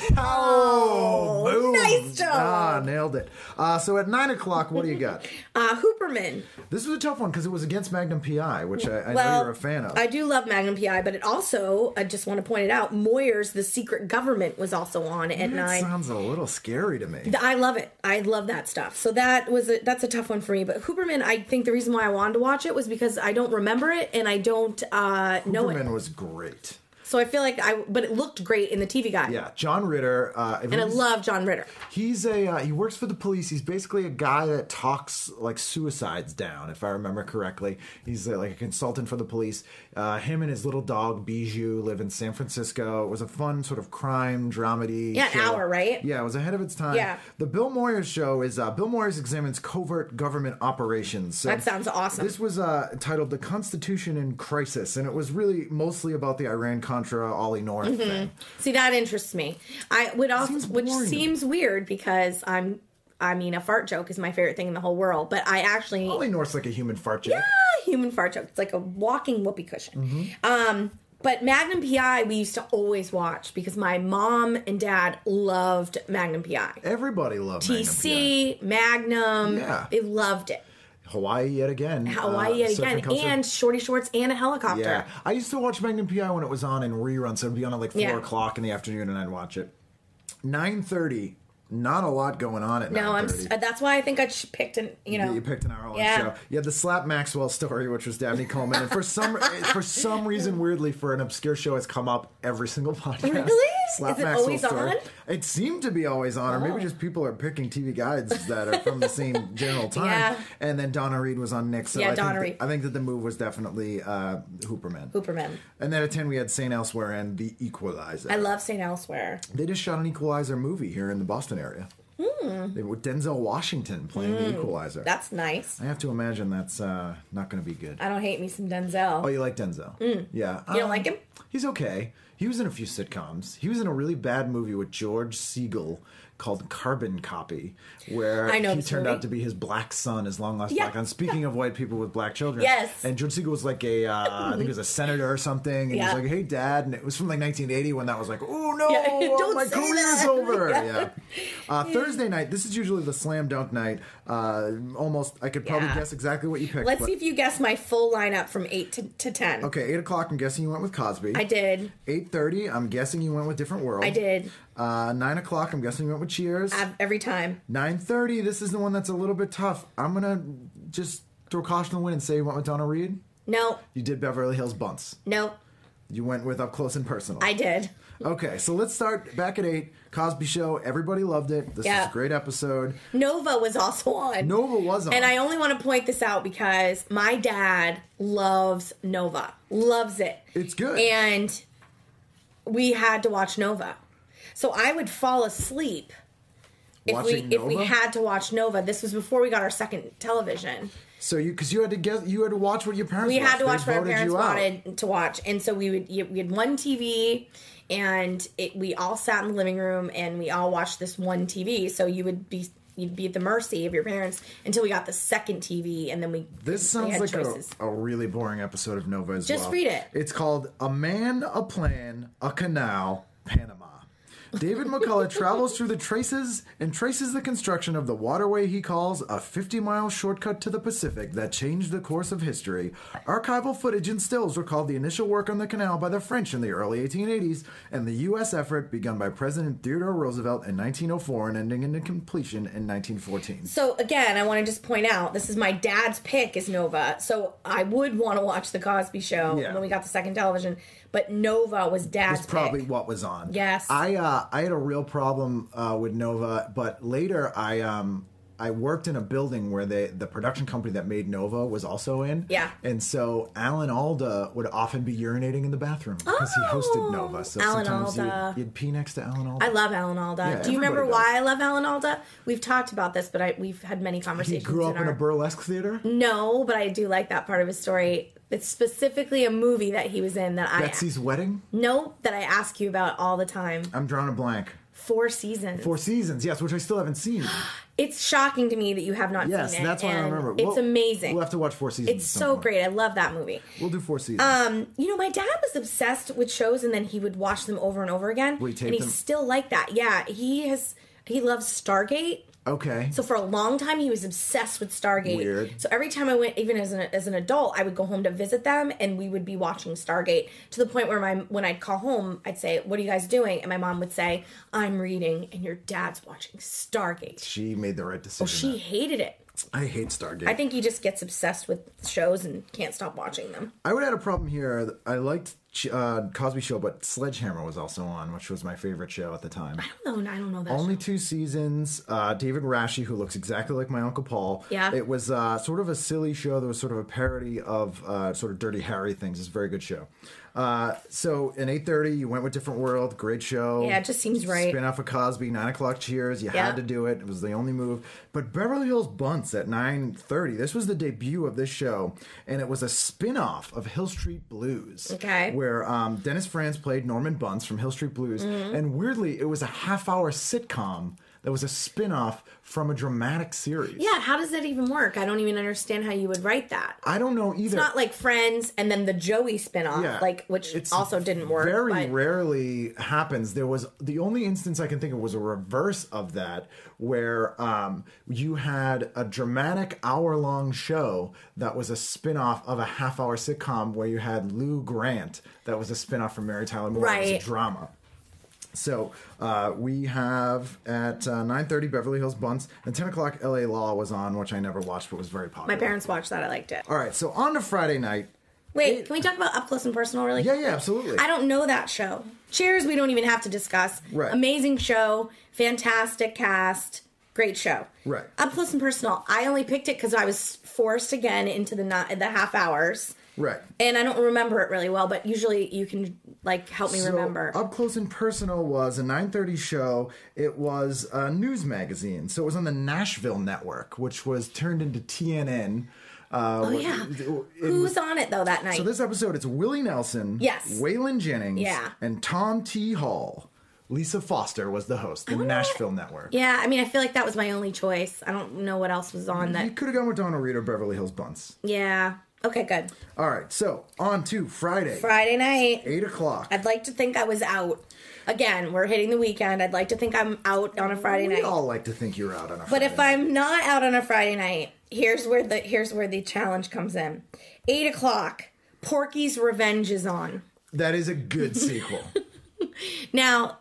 Oh, boom. nice job. Ah, nailed it. Uh, so at nine o'clock, what do you got? uh, Hooperman. This was a tough one because it was against Magnum P I, which I, I know Well, you're a fan of. I do love Magnum P I, but it also, I just want to point it out, Moyer's The Secret Government was also on at that nine. sounds a little scary to me. I love it. I love that stuff. So that was a, that's a tough one for me. But Hooperman, I think the reason why I wanted to watch it was because I don't remember it and I don't uh, know it. Hooperman was great. So I feel like I, but it looked great in the T V Guide. Yeah, John Ritter. Uh, And I love John Ritter. He's a uh, he works for the police. He's basically a guy that talks like suicides down, if I remember correctly. He's uh, like a consultant for the police. Uh, him and his little dog Bijou live in San Francisco. It was a fun sort of crime dramedy. Yeah, an show. hour, right? Yeah, it was ahead of its time. Yeah. The Bill Moyers show is uh, Bill Moyers examines covert government operations. So That sounds awesome. This was uh, titled "The Constitution in Crisis," and it was really mostly about the Iran-Contra Ollie North Mm-hmm. thing. See, that interests me. I would also, Seems which boring. seems weird because I'm, I mean, a fart joke is my favorite thing in the whole world. But I actually, Ollie North's like a human fart joke. yeah, human fart joke. It's like a walking whoopee cushion. Mm-hmm. Um, but Magnum P I we used to always watch because my mom and dad loved Magnum P I. Everybody loved T Magnum P I. C, Magnum, Yeah. they loved it. Hawaii yet again. Hawaii uh, yet surf again, culture. and shorty shorts and a helicopter. Yeah, I used to watch Magnum P I when it was on in reruns. So it'd be on at like four Yeah. o'clock in the afternoon, and I'd watch it. Nine thirty. Not a lot going on at No, nine I'm. thirty. That's why I think I ch- picked an. You know, You picked an hour long Yeah. show. You had the Slap Maxwell story, which was Dabney Coleman, and for some for some reason, weirdly, for an obscure show, it's come up every single podcast. Really? Slap Is it Maxwell always story. on? It seemed to be always on, or maybe Oh. just people are picking T V guides that are from the same general time. Yeah. And then Donna Reed was on Nick. So Yeah, I Donna think Reed. that, I think that the move was definitely uh, Hooperman. Hooperman. And then at ten, we had Saint Elsewhere and The Equalizer. I love Saint Elsewhere. They just shot an Equalizer movie here in the Boston area. Hmm. They were Denzel Washington playing the Equalizer. That's nice. I have to imagine that's uh, not going to be good. I don't hate me some Denzel. Oh, you like Denzel? Yeah. You don't like him? He's okay. He was in a few sitcoms. He was in a really bad movie with George Siegel called Carbon Copy, where I know he this turned movie. out to be his black son, his long lost Yeah. black son. Speaking of white people with black children. Yes. And George Siegel was like a, uh, I think he was a senator or something. And Yeah. he was like, hey, Dad. And it was from like nineteen eighty when that was like, oh, no, Yeah, oh, don't my say career's that. over. Yeah. Yeah. Uh, Thursday night, this is usually the slam dunk night. Uh, almost, I could probably Yeah. guess exactly what you picked. Let's but- see if you guess my full lineup from eight to, to ten. Okay, eight o'clock, I'm guessing you went with Cosby. I did. eight thirty, I'm guessing you went with Different World. I did. Uh, nine o'clock, I'm guessing you went with Cheers. Av- Every time. nine thirty, this is the one that's a little bit tough. I'm going to just throw caution to the wind and say you went with Donna Reed. No. You did Beverly Hills Bunts. No. You went with Up Close and Personal. I did. Okay, so let's start back at eight. Cosby Show, everybody loved it. This Yeah. is a great episode. Nova was also on. Nova was on. And I only want to point this out because my dad loves Nova. Loves it. It's good. And we had to watch Nova. So I would fall asleep if we Watching if we Nova? had to watch Nova. This was before we got our second television. So you, because you had to guess, you had to watch what your parents We watched. had to They watch what our voted parents you out. wanted to watch, and so we would. you- We had one T V, and it, we all sat in the living room, and we all watched this one T V. So you would be you'd be at the mercy of your parents until we got the second T V, and then we. This we sounds had like a, choices. a really boring episode of Nova as Just well. read it. It's called A Man, a Plan, a Canal, Panama. David McCullough travels through the traces and traces the construction of the waterway he calls a fifty-mile shortcut to the Pacific that changed the course of history. Archival footage and stills recalled the initial work on the canal by the French in the early eighteen eighties and the U S effort begun by President Theodore Roosevelt in nineteen oh four and ending in completion in nineteen fourteen. So again, I want to just point out this is my dad's pick is Nova. So I would want to watch the Cosby Show Yeah. when we got the second television, but Nova was dad's That's probably pick. what was on. Yes. I uh, I had a real problem uh, with Nova, but later I um I worked in a building where they the production company that made Nova was also in. Yeah. And so Alan Alda would often be urinating in the bathroom because he hosted Nova. So Alan sometimes Alda. You'd, you'd pee next to Alan Alda. I love Alan Alda. Yeah, Do you remember everybody why I love Alan Alda? We've talked about this, but I, we've had many He conversations. grew up in, our... a burlesque theater. No, but I do like that part of his story. It's specifically a movie that he was in that I Betsy's Wedding. no that I ask you about all the time. I'm drawing a blank. Four seasons. Four seasons, yes, which I still haven't seen. It's shocking to me that you have not Yes, seen it. that's why I and remember. It's We'll- amazing. We'll have to watch four seasons. It's at some so point. great. I love that movie. We'll do four seasons. Um, you know, my dad was obsessed with shows, and then he would watch them over and over again. Will he tape and he's them? still like that. Yeah, he has. He loves Stargate. Okay. So for a long time, he was obsessed with Stargate. Weird. So every time I went, even as an as an adult, I would go home to visit them, and we would be watching Stargate to the point where my when I'd call home, I'd say, "What are you guys doing?" And my mom would say, "I'm reading," and your dad's watching Stargate. She made the right decision. Oh, she there. hated it. I hate Stargate. I think he just gets obsessed with shows and can't stop watching them. I would have had a problem here. I liked uh, Cosby Show, but Sledgehammer was also on, which was my favorite show at the time. I don't know. I don't know that. Only show. two seasons. Uh, David Rasche, who looks exactly like my Uncle Paul. Yeah. It was uh, sort of a silly show. There was sort of a parody of uh, sort of Dirty Harry things. It's a very good show. Uh, so in eight thirty, you went with Different World. Great show. Yeah, it just seems right. Spin off of Cosby. nine o'clock Cheers. You yeah. had to do it. It was the only move. But Beverly Hills Bunce at nine thirty. This was the debut of this show. And it was a spin-off of Hill Street Blues. Okay. Where um, Dennis Franz played Norman Bunce from Hill Street Blues. Mm-hmm. And weirdly, it was a half-hour sitcom that was a spin-off from a dramatic series. Yeah, how does that even work? I don't even understand how you would write that. I don't know either. It's not like Friends and then the Joey spin-off, yeah, like which also didn't work. Very but... rarely happens. There was the only instance I can think of was a reverse of that, where um, you had a dramatic hour-long show that was a spin-off of a half-hour sitcom where you had Lou Grant that was a spin-off from Mary Tyler Moore. Right. It was a drama. So uh, we have at uh, nine thirty Beverly Hills Bunce, and ten o'clock L A Law was on, which I never watched but was very popular. My parents watched that. I liked it. All right, so on to Friday night. Wait, can we talk about Up Close and Personal really Yeah, quick? yeah, absolutely. I don't know that show. Cheers, we don't even have to discuss. Right. Amazing show, fantastic cast, great show. Right. Up Close and Personal, I only picked it because I was forced again into the not, the half hours. Right. And I don't remember it really well, but usually you can like help me so remember. Up Close and Personal was a nine thirty show. It was a news magazine. So it was on the Nashville Network, which was turned into T N N. Uh, oh, yeah. It, it Who's was, on it, though, that night? So this episode, it's Willie Nelson, yes. Waylon Jennings, yeah. and Tom T. Hall. Lisa Foster was the host, the Nashville what... Network. Yeah, I mean, I feel like that was my only choice. I don't know what else was on that. You could have gone with Donna Reed or Beverly Hills Bunce. Yeah. Okay, good. All right, so on to Friday. Friday night. eight o'clock. I'd like to think I was out. Again, we're hitting the weekend. I'd like to think I'm out on a Friday we night. We all like to think you're out on a but Friday if night. I'm not out on a Friday night, here's where the here's where the challenge comes in. eight o'clock, Porky's Revenge is on. That is a good sequel. Now,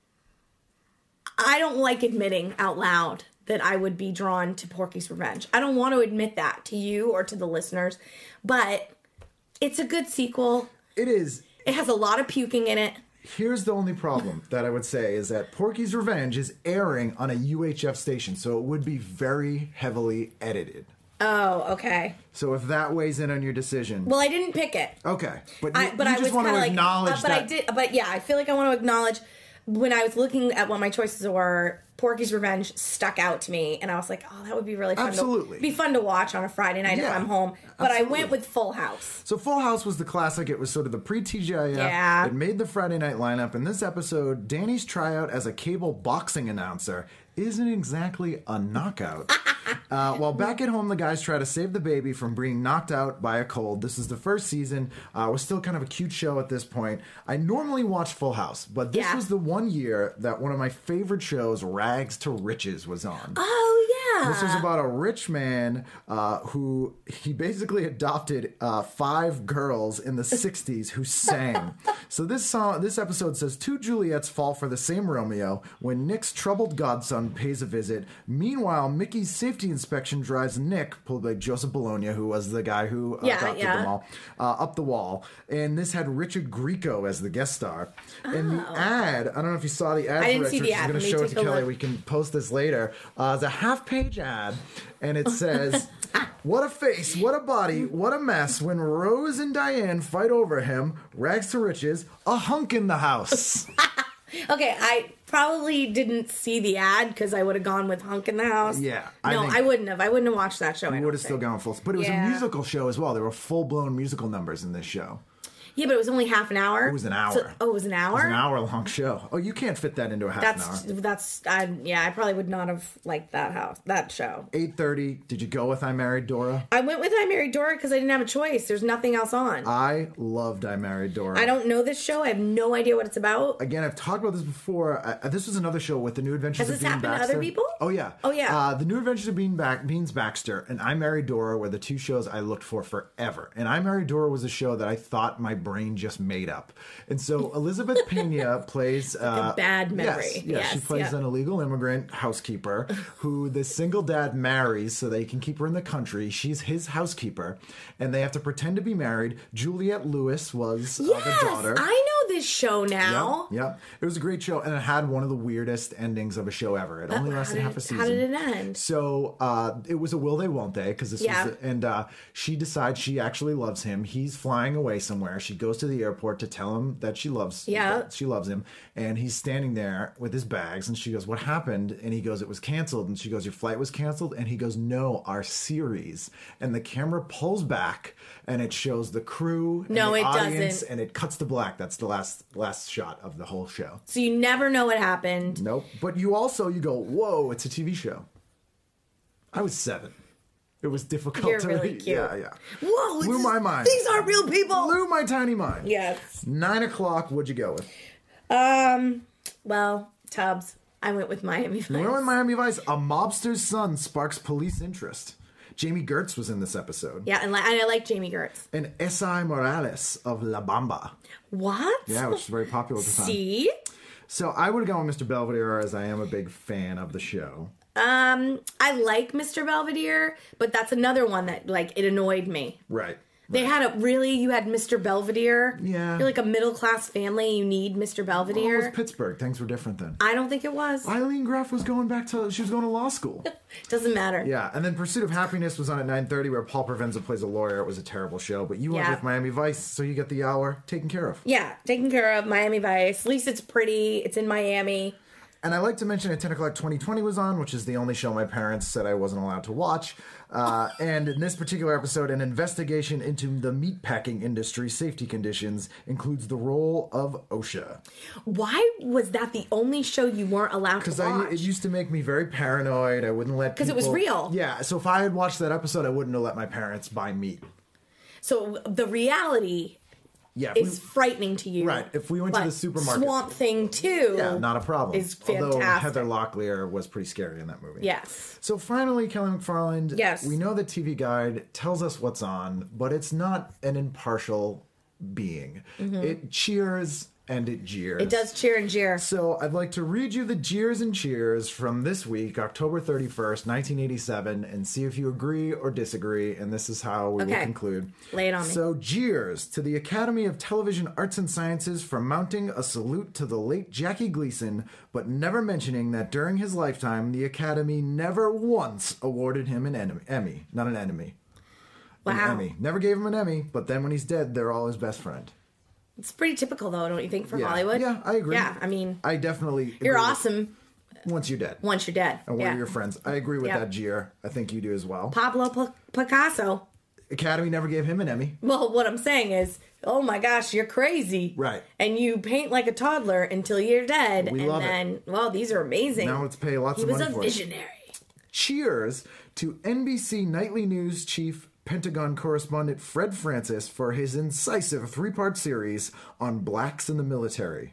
I don't like admitting out loud that I would be drawn to Porky's Revenge. I don't want to admit that to you or to the listeners, but it's a good sequel. It is. It has a lot of puking in it. Here's the only problem that I would say is that Porky's Revenge is airing on a U H F station, so it would be very heavily edited. Oh, okay. So if that weighs in on your decision, well, I didn't pick it. Okay, but you, I, but you I just was want to like, acknowledge uh, but that. I did. But yeah, I feel like I want to acknowledge when I was looking at what my choices were. Porky's Revenge stuck out to me, and I was like, "Oh, that would be really fun. Absolutely, to, be fun to watch on a Friday night yeah, if I'm home." But absolutely. I went with Full House. So Full House was the classic. It was sort of the pre-T G I F. Yeah. It made the Friday night lineup. In this episode, Danny's tryout as a cable boxing announcer isn't exactly a knockout. uh, while back at home, the guys try to save the baby from being knocked out by a cold. This is the first season. Uh, it was still kind of a cute show at this point. I normally watch Full House, but this yeah. was the one year that one of my favorite shows, Rags to Riches, was on. Oh, yeah. This was about a rich man uh, who he basically adopted uh, five girls in the sixties who sang. So this song, this episode says, two Juliets fall for the same Romeo when Nick's troubled godson pays a visit. Meanwhile, Mickey's safety inspection drives Nick, played by Joseph Bologna, who was the guy who uh, yeah, adopted yeah. them all, uh, up the wall. And this had Richard Grieco as the guest star. Oh. And the ad, I don't know if you saw the ad I for didn't it. see the ad. I'm going to Let me show it to take a Kelly. look. We can post this later. Uh, it's a half-page ad, and it says, what a face, what a body, what a mess. When Rose and Diane fight over him, rags to riches, a hunk in the house. Okay, I probably didn't see the ad because I would have gone with Hunk in the House. Yeah. I no, think I wouldn't have. I wouldn't have watched that show. We would have still gone full. But it was Yeah. a musical show as well. There were full-blown musical numbers in this show. Yeah, but it was only half an hour. It was an hour. So, oh, it was an hour? It was an hour-long show. Oh, you can't fit that into a half That's an hour. that's I, yeah. I probably would not have liked that house that show. eight thirty, did you go with I Married Dora? I went with I Married Dora because I didn't have a choice. There's nothing else on. I loved I Married Dora. I don't know this show. I have no idea what it's about. Again, I've talked about this before. Uh, this was another show with the New Adventures Has of this Bean happened to Baxter. other people? Oh yeah. Oh, yeah. Uh, the New Adventures of Bean Back, Beans Baxter and I Married Dora were the two shows I looked for forever. And I Married Dora was a show that I thought my brain just made up. And so Elizabeth Pena plays uh, a bad memory. Yes, yes, yes she plays yeah. an illegal immigrant housekeeper who the single dad marries so they can keep her in the country. She's his housekeeper, and they have to pretend to be married. Juliette Lewis was uh, yes, the daughter. I know this show now. Yep, yep. It was a great show, and it had one of the weirdest endings of a show ever. It only Uh, lasted how half did- a season. How did it end? So uh, it was a will they, won't they? Because this Yeah. was, the, and uh, she decides she actually loves him. He's flying away somewhere. She goes to the airport to tell him that she loves, Yeah. that she loves him, and he's standing there with his bags. And she goes, "What happened?" And he goes, "It was canceled." And she goes, "Your flight was canceled?" And he goes, "No, our series." And the camera pulls back, and it shows the crew, and No, the it audience, doesn't. and it cuts to black. That's the last last shot of the whole show. So you never know what happened. Nope. But you also you go, "Whoa, it's a T V show." I was seven. It was difficult You're to really read. cute. Yeah, yeah. Whoa, Blew this- my mind. These aren't real people. Blew my tiny mind. Yes. Nine o'clock. What'd you go with? Um. Well, Tubbs. I went with Miami Vice. You went with Miami Vice. A mobster's son sparks police interest. Jamie Gertz was in this episode. Yeah, and, li- and I like Jamie Gertz. And Esai Morales of La Bamba. What? Yeah, which is very popular at the time. See? So I would have gone with Mister Belvedere, as I am a big fan of the show. Um, I like Mister Belvedere, but that's another one that, like, it annoyed me. Right. They had a really, you had Mister Belvedere. Yeah. You're like a middle class family. You need Mister Well, it Belvedere. was Pittsburgh. Things were different then. I don't think it was. Eileen Graff was going back to, she was going to law school. Doesn't matter. Yeah, and then Pursuit of Happiness was on at nine thirty, where Paul Provenza plays a lawyer. It was a terrible show, but you went Yeah. with Miami Vice, so you get the hour taken care of. Yeah, taken care of. Miami Vice. At least it's pretty. It's in Miami. And I like to mention at ten o'clock twenty twenty was on, which is the only show my parents said I wasn't allowed to watch. Uh, and in this particular episode, an investigation into the meatpacking industry safety conditions includes the role of OSHA. Why was that the only show you weren't allowed to Because watch? it used to make me very paranoid. I wouldn't let people... Because it was real. Yeah, so if I had watched that episode, I wouldn't have let my parents buy meat. So the reality Yeah, if is we- frightening to you. Right, if we went to but the supermarket- Swamp Thing two. Yeah, not a problem. Is Although fantastic. Heather Locklear was pretty scary in that movie. Yes. So finally, Kelly MacFarland, Yes. we know the T V Guide tells us what's on, but it's not an impartial being. It cheers and it jeers. Mm-hmm. It does cheer and jeer. So I'd like to read you the jeers and cheers from this week, October thirty-first, nineteen eighty-seven, and see if you agree or disagree, and this is how we will Okay. conclude. Lay it on me. So jeers to the Academy of Television Arts and Sciences for mounting a salute to the late Jackie Gleason, but never mentioning that during his lifetime, the Academy never once awarded him an enemy, Emmy. Not an enemy. An Wow. Emmy. Never gave him an Emmy, but then when he's dead, they're all his best friend. It's pretty typical, though, don't you think, for Yeah. Hollywood? Yeah, I agree. Yeah, I mean, I definitely you're agree with- awesome once you're dead. once you're dead. And one yeah. of your friends. I agree with Yeah. that jeer. I think you do as well. Pablo P- Picasso. Academy never gave him an Emmy. Well, what I'm saying is, oh my gosh, you're crazy. Right. And you paint like a toddler until you're dead. We and love it. then, well, these are amazing. Now let's pay lots he of was money a for it. visionary. Cheers to N B C Nightly News chief Pentagon correspondent Fred Francis for his incisive three-part series on blacks in the military.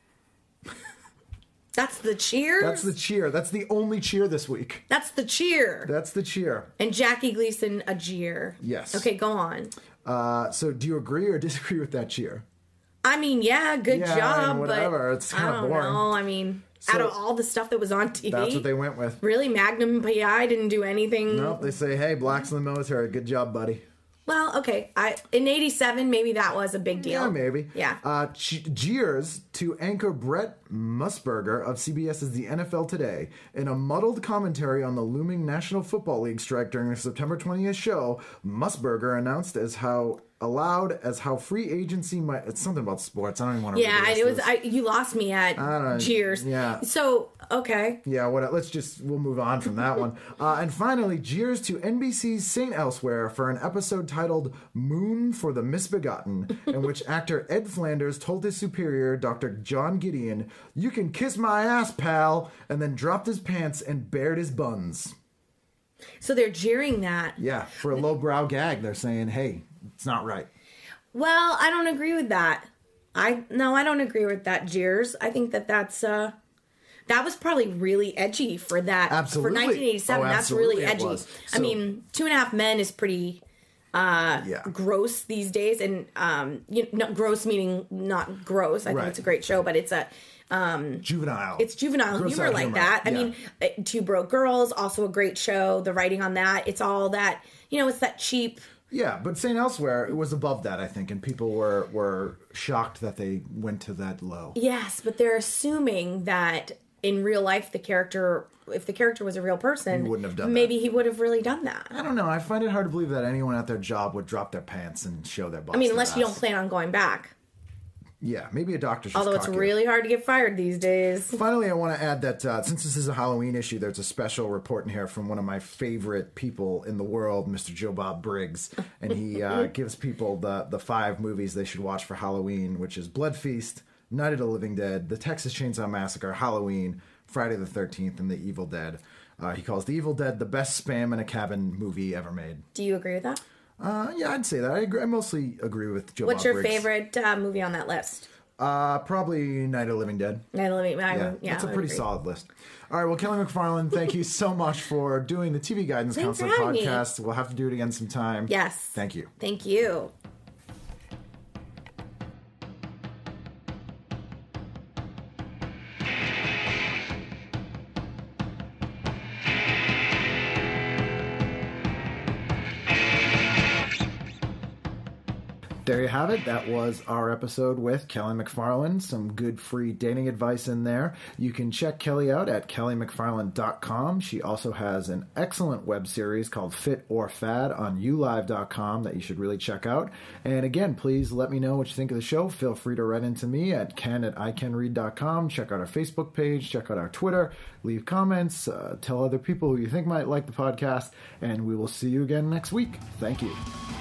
That's the cheer? That's the cheer. That's the only cheer this week. That's the cheer. That's the cheer. And Jackie Gleason, a jeer. Yes. Okay, go on. Uh, so do you agree or disagree with that cheer? I mean, yeah, good Yeah, job, whatever. but It's kinda I don't boring. know. I mean, So- out of all the stuff that was on T V, That's what they went with. really, Magnum P I didn't do anything. Nope, they say, hey, blacks in the military, good job, buddy. Well, okay, I in eighty-seven, maybe that was a big deal. Yeah, maybe. Yeah. Uh, che- jeers to anchor Brett Musburger of C B S's The N F L Today. In a muddled commentary on the looming National Football League strike during the September twentieth show, Musburger announced as how aloud as how free agency might... It's something about sports. I don't even want to Yeah, read the rest it of was. this. I, you lost me at I don't know. Cheers. Yeah. So okay. Yeah, what? Let's just we'll move on from that one. Uh, and finally, jeers to N B C's Saint Elsewhere for an episode titled "Moon for the Misbegotten," in which actor Ed Flanders told his superior, Doctor John Gideon, "You can kiss my ass, pal," and then dropped his pants and bared his buns. So they're jeering that. Yeah, for a lowbrow gag, they're saying, "Hey, it's not right." Well, I don't agree with that. I no, I don't agree with that. Jeers. I think that that's uh, that was probably really edgy for that. Absolutely. For nineteen eighty-seven, Oh, that's absolutely really it edgy. was. I So- mean, Two and a Half Men is pretty uh, yeah. gross these days, and um, you know, not gross meaning not gross. I Right. think it's a great show, but it's a um, juvenile. It's juvenile Gross humor out like humor. that. I Yeah. mean, uh, Two Broke Girls, also a great show. The writing on that, it's all that, you know, it's that cheap. Yeah, but Saint Elsewhere, it was above that, I think, and people were were shocked that they went to that low. Yes, but they're assuming that in real life, the character, if the character was a real person, He wouldn't have done maybe that. he would have really done that. I don't know. I find it hard to believe that anyone at their job would drop their pants and show their boss. I mean, their unless you ass. don't plan on going back. Yeah, maybe a doctor's just Although it's cocky. really hard to get fired these days. Finally, I want to add that uh, since this is a Halloween issue, there's a special report in here from one of my favorite people in the world, Mister Joe Bob Briggs, and he uh, gives people the the five movies they should watch for Halloween, which is Blood Feast, Night of the Living Dead, The Texas Chainsaw Massacre, Halloween, Friday the thirteenth, and The Evil Dead. Uh, he calls The Evil Dead the best spam in a cabin movie ever made. Do you agree with that? Uh, yeah, I'd say that. I, agree, I mostly agree with Joe What's Bob your Briggs. favorite uh, movie on that list? Uh, probably Night of the Living Dead. Night of the Living I Yeah, would- yeah, that's I a would pretty agree. solid list. All right, well, Kelly MacFarland, thank you so much for doing the T V Guidance Thanks for Counselor having me. podcast. We'll have to do it again sometime. Yes. Thank you. Thank you. There you have it. That was our episode with Kelly MacFarland. Some good free dating advice in there. You can check Kelly out at kelly mcfarland dot com. She also has an excellent web series called Fit or Fad on u live dot com that you should really check out. And again, please let me know what you think of the show. Feel free to write into me at ken at i can read dot com. Check out our Facebook page. Check out our Twitter. Leave comments. Uh, tell other people who you think might like the podcast. And we will see you again next week. Thank you.